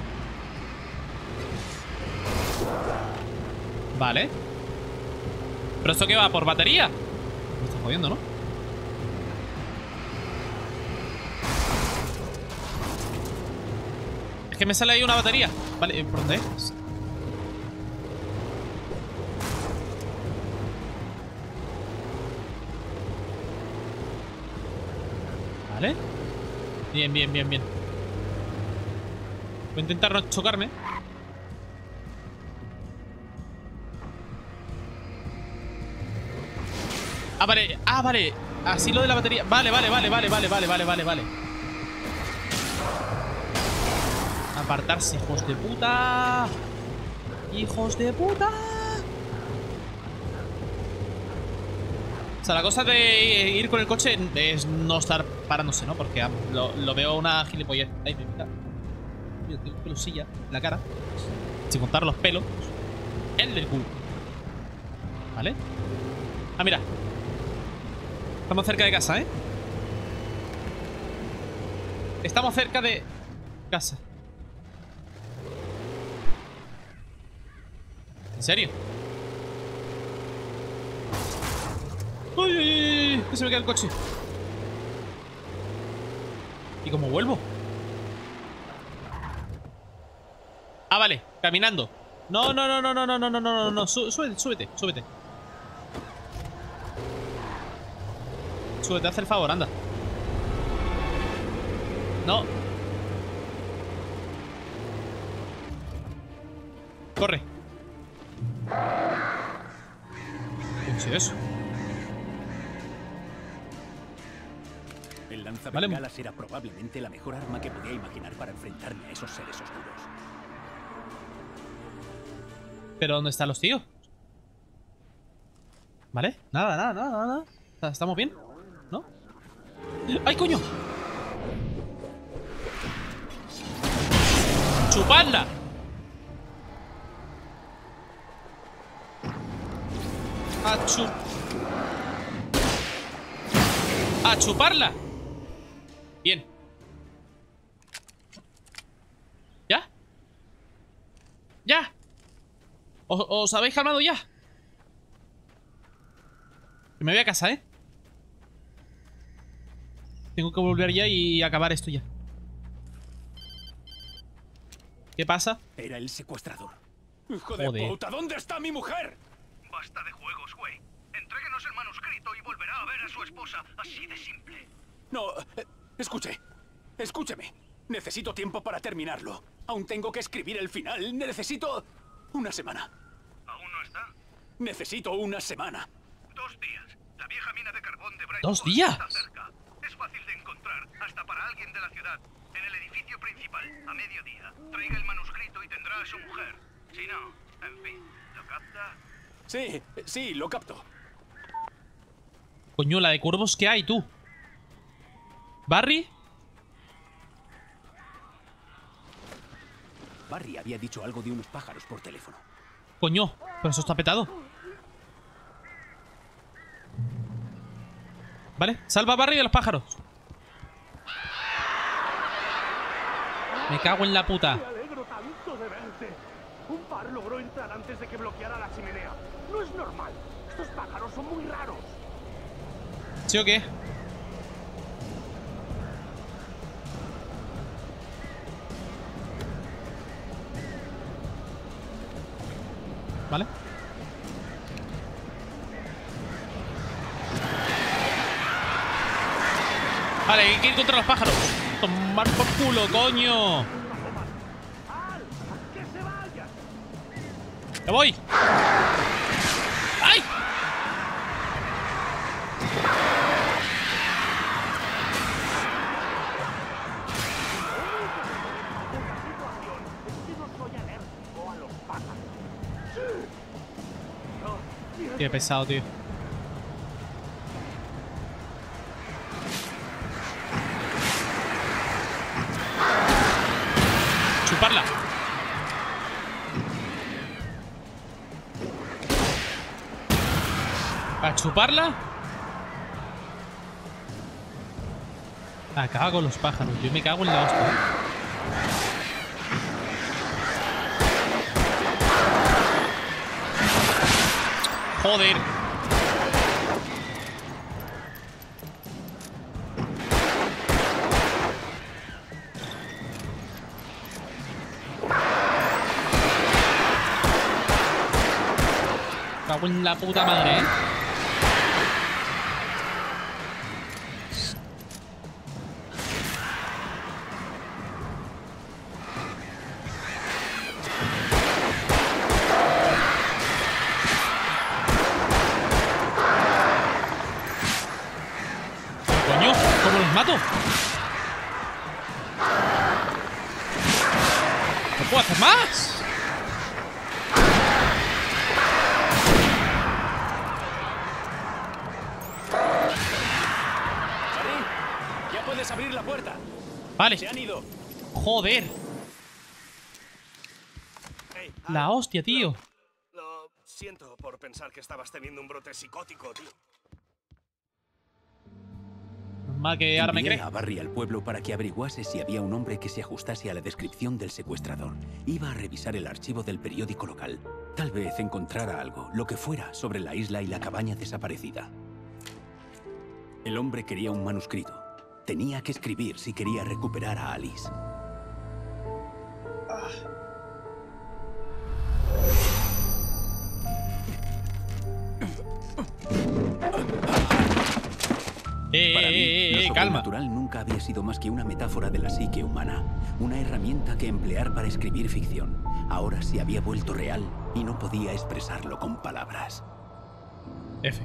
Vale. ¿Pero esto qué va? ¿Por batería? Me está jodiendo, ¿no? Es que me sale ahí una batería. Vale, ¿por dónde es? Vale. Bien, bien, bien, bien. Voy a intentar no chocarme. Ah, vale. Ah, vale. Así lo de la batería. Vale, vale, vale, vale, vale, vale, vale, vale, vale. Apartarse, hijos de puta. Hijos de puta. O sea, la cosa de ir con el coche es no estar parándose, ¿no? Porque lo veo una gilipollez. Ay, me mira. Yo tengo pelosilla en la cara. Sin contar los pelos. El del culo. ¿Vale? Ah, mira. Estamos cerca de casa, ¿eh? Estamos cerca de casa. ¿En serio? ¡Uy, uy, uy! Que se me queda el coche. ¿Y cómo vuelvo? Ah, vale, caminando. No, no, no, no, no, no, no, no, no, no. Súbete, súbete, súbete. Súbete, haz el favor, anda. No. Corre. ¿Qué ha sido eso? El lanzabengalas era probablemente la mejor arma que podía imaginar para enfrentarme a esos seres oscuros. ¿Pero dónde están los tíos? ¿Vale? Nada, nada, nada, nada. ¿Estamos bien? ¿No? ¡Ay, coño! ¡Chupadla! ¡A chuparla! Bien. ¿Ya? ¿Ya? ¿Os habéis calmado ya? Me voy a casa, ¿eh? Tengo que volver ya y acabar esto ya. ¿Qué pasa? Era el secuestrador. ¡Hijo de puta! ¿Dónde está mi mujer? Basta de juegos, güey. Entréguenos el manuscrito y volverá a ver a su esposa. Así de simple. No, escúcheme. Necesito tiempo para terminarlo. Aún tengo que escribir el final. Necesito una semana. ¿Aún no está? Necesito una semana. 2 días. La vieja mina de carbón de Bright ¿2 días? está cerca. Es fácil de encontrar, hasta para alguien de la ciudad. principal, a mediodía. Traiga el manuscrito y tendrá a su mujer. Si no, en fin, ¿lo capta? Sí, sí, lo capto. Coño, la de cuervos que hay, tú. ¿Barry? Barry había dicho algo de unos pájaros por teléfono. Coño, pero eso está petado. Vale, salva a Barry de los pájaros. Me cago en la puta. Me alegro tanto de verte. Un par logró entrar antes de que bloqueara la chimenea. No es normal. Estos pájaros son muy raros. ¿Sí o qué? Vale. Vale, hay que ir contra los pájaros. Tomar por culo, coño. ¡Me voy! ¡Ay! Qué pesado, tío. Chuparla. ¿A chuparla? Acaba con los pájaros. Yo me cago en la hostia. Joder. Cago en la puta madre, ¿eh? Coño, ¿cómo los mato? ¿No puedo hacer más? Puedes abrir la puerta. Vale. Se han ido. Joder. Hey, La hostia, tío. Lo siento por pensar que estabas teniendo un brote psicótico, tío. Más que ahora me Envié cree. a Barry al pueblo para que averiguase si había un hombre que se ajustase a la descripción del secuestrador. Iba a revisar el archivo del periódico local. Tal vez encontrara algo, lo que fuera, sobre la isla y la cabaña desaparecida. El hombre quería un manuscrito. Tenía que escribir si quería recuperar a Alice. Para mí, lo calma. sobrenatural nunca había sido más que una metáfora de la psique humana. Una herramienta que emplear para escribir ficción. Ahora se había vuelto real y no podía expresarlo con palabras. F.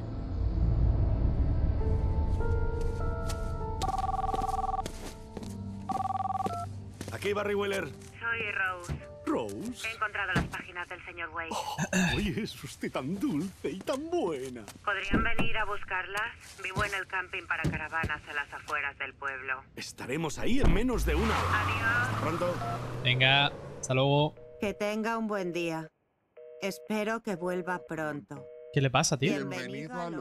Aquí, Barry Wheeler. Soy Rose. Rose. He encontrado las páginas del señor Wade. Oye, es usted tan dulce y tan buena. ¿Podrían venir a buscarlas? Vivo en el camping para caravanas a las afueras del pueblo. Estaremos ahí en menos de una hora. Adiós. Hasta pronto. Venga, hasta luego. Que tenga un buen día. Espero que vuelva pronto. ¿Qué le pasa, tío? Bienvenido a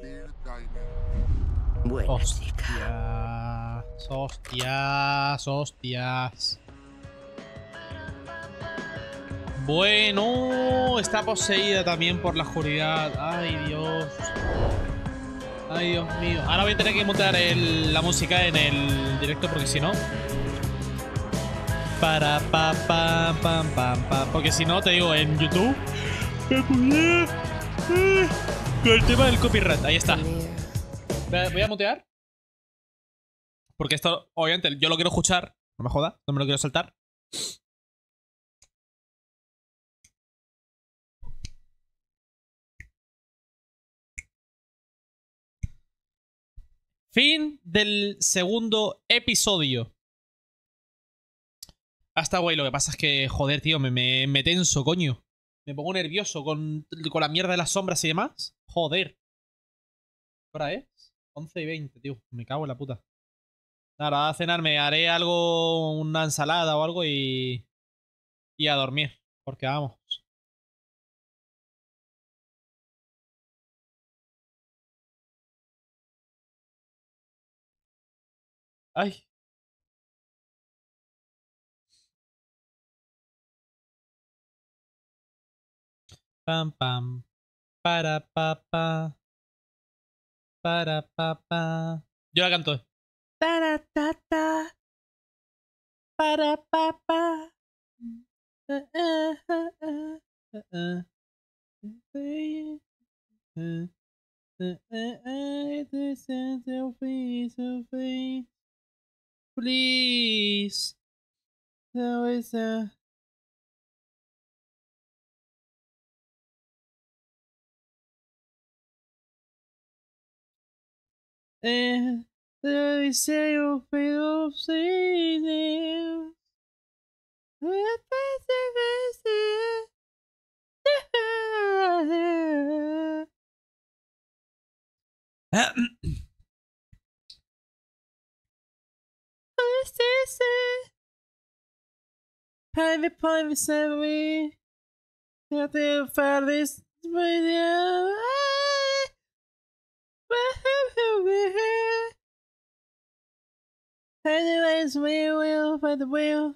Hostias, hostias, hostias. Bueno, está poseída también por la oscuridad. Ay, Dios. Ay, Dios mío. Ahora voy a tener que mutear la música en el directo porque si no... Para pa pam pam pam pam. Porque si no, te digo, en YouTube me puñé con el tema del copyright. Ahí está. Voy a mutear. Porque esto, obviamente, yo lo quiero escuchar. No me joda, no me lo quiero saltar. Fin del segundo episodio. Hasta guay, lo que pasa es que, joder, tío, me tenso, coño. Me pongo nervioso con la mierda de las sombras y demás. Joder. ¿Qué hora es? 11:20, tío. Me cago en la puta. Ahora a cenar, me haré algo, una ensalada o algo y a dormir. Porque vamos. Ay. Pam, pam. Para, pa, pa. Para, pa, pa. Yo la canto. Para, ta, ta. Para, pa, pa. Please. No, it's they say you feel singing. Private Service. The farthest video. Anyways, we will find the wheel.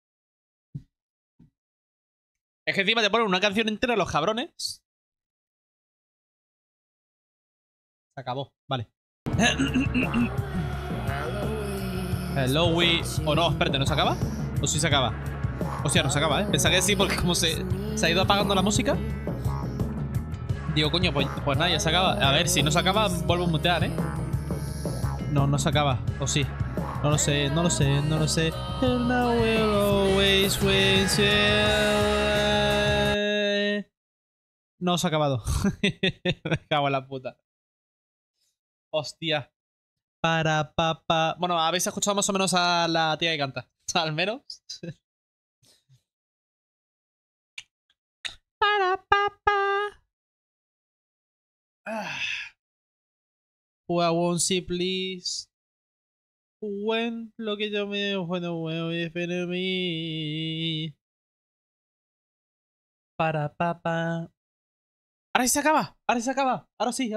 Es que encima te ponen una canción entera los cabrones. Se acabó, vale. Hello, we. O no, espérate, ¿no se acaba? ¿O sí se acaba? Hostia, no se acaba, ¿eh? Pensaba que sí, porque como se ha ido apagando la música. Digo, coño, pues nada, ya se acaba. A ver, si no se acaba, vuelvo a mutear, ¿eh? No, no se acaba. O sí. No lo sé, no lo sé, no lo sé. And I will always wish you. No se ha acabado. Me cago en la puta. Hostia. Para, pa. Bueno, habéis escuchado más o menos a la tía que canta. Al menos. Para, pa. I won't see, please. When lo que yo me bueno defender me. Para, pa. Ahora sí se acaba. Ahora sí se acaba. Ahora sí.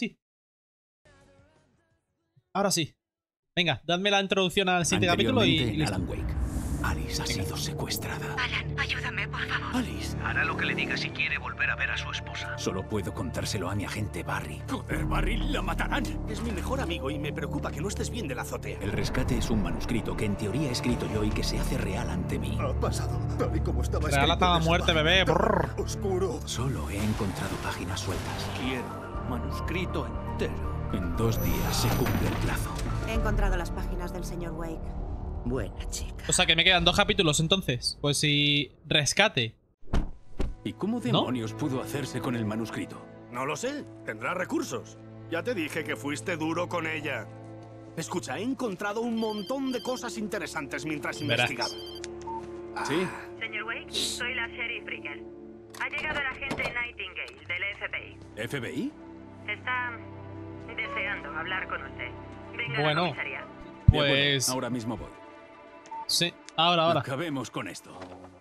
Ahora sí. Venga, dadme la introducción al siguiente capítulo y listo. Alan Wake. Alice ha sido secuestrada. Alan, ayúdame, por favor. Alice. Hará lo que le diga si quiere volver a ver a su esposa. Solo puedo contárselo a mi agente Barry. Joder, Barry, la matarán. Es mi mejor amigo y me preocupa que no estés bien de la azotea. El rescate es un manuscrito que en teoría he escrito yo y que se hace real ante mí. Ha pasado, tal y como estaba escrito. Real hasta la muerte, bebé. Brrr. Oscuro. Solo he encontrado páginas sueltas. Quiero el manuscrito entero. En 2 días se cumple el plazo. He encontrado las páginas del señor Wake. Buena chica. O sea que me quedan 2 capítulos entonces. Pues si rescate. ¿Y cómo demonios pudo hacerse con el manuscrito? No lo sé. Tendrá recursos. Ya te dije que fuiste duro con ella. Escucha, he encontrado un montón de cosas interesantes mientras investigaba. ¿Sí? Señor Wake, soy la Sheriff Brigger. Ha llegado el agente Nightingale del FBI. ¿FBI? Está deseando hablar con usted. Venga a la Bueno, comisaría. pues... Ahora mismo voy. Sí, ahora. Acabemos con esto.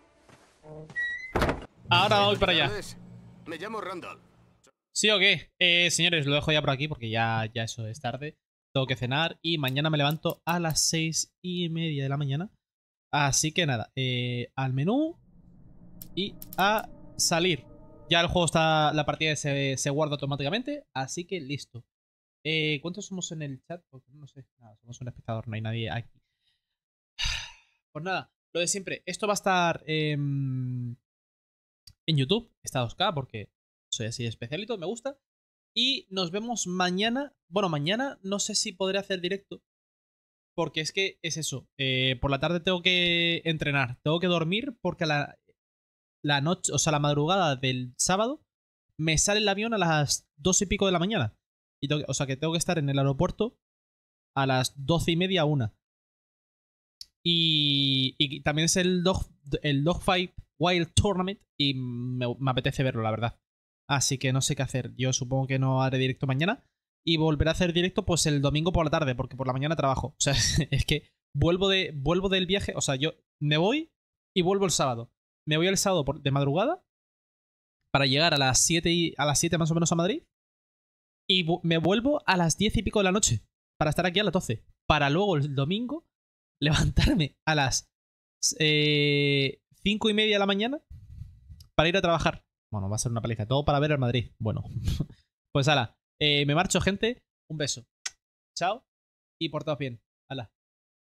Ahora voy para allá. Me llamo Randall. ¿Sí o qué? Señores, lo dejo ya por aquí porque ya eso es tarde. Tengo que cenar y mañana me levanto a las 6:30 de la mañana. Así que nada, al menú y a salir. Ya el juego está, la partida se guarda automáticamente, así que listo. ¿Cuántos somos en el chat? Porque no sé, nada, somos un espectador, no hay nadie aquí. Pues nada, lo de siempre. Esto va a estar en YouTube, está 2K porque soy así especialito, me gusta. Y nos vemos mañana. Bueno, mañana no sé si podré hacer directo. Porque es que es eso. Por la tarde tengo que entrenar. Tengo que dormir porque la noche, o sea, la madrugada del sábado me sale el avión a las 2 y pico de la mañana. O sea que tengo que estar en el aeropuerto a las 12:30, 1. Y también es el Dogfight Wild Tournament y me apetece verlo, la verdad. Así que no sé qué hacer. Yo supongo que no haré directo mañana y volveré a hacer directo pues el domingo por la tarde, porque por la mañana trabajo. O sea, es que vuelvo del viaje, o sea, yo me voy y vuelvo el sábado. Me voy el sábado de madrugada para llegar a las 7 más o menos a Madrid y me vuelvo a las 10 y pico de la noche para estar aquí a las 12, para luego el domingo levantarme a las 5 y media de la mañana para ir a trabajar. Bueno, va a ser una paliza. Todo para ver el Madrid. Bueno, pues ala. Me marcho, gente. Un beso. Chao. Y portaos bien. Ala.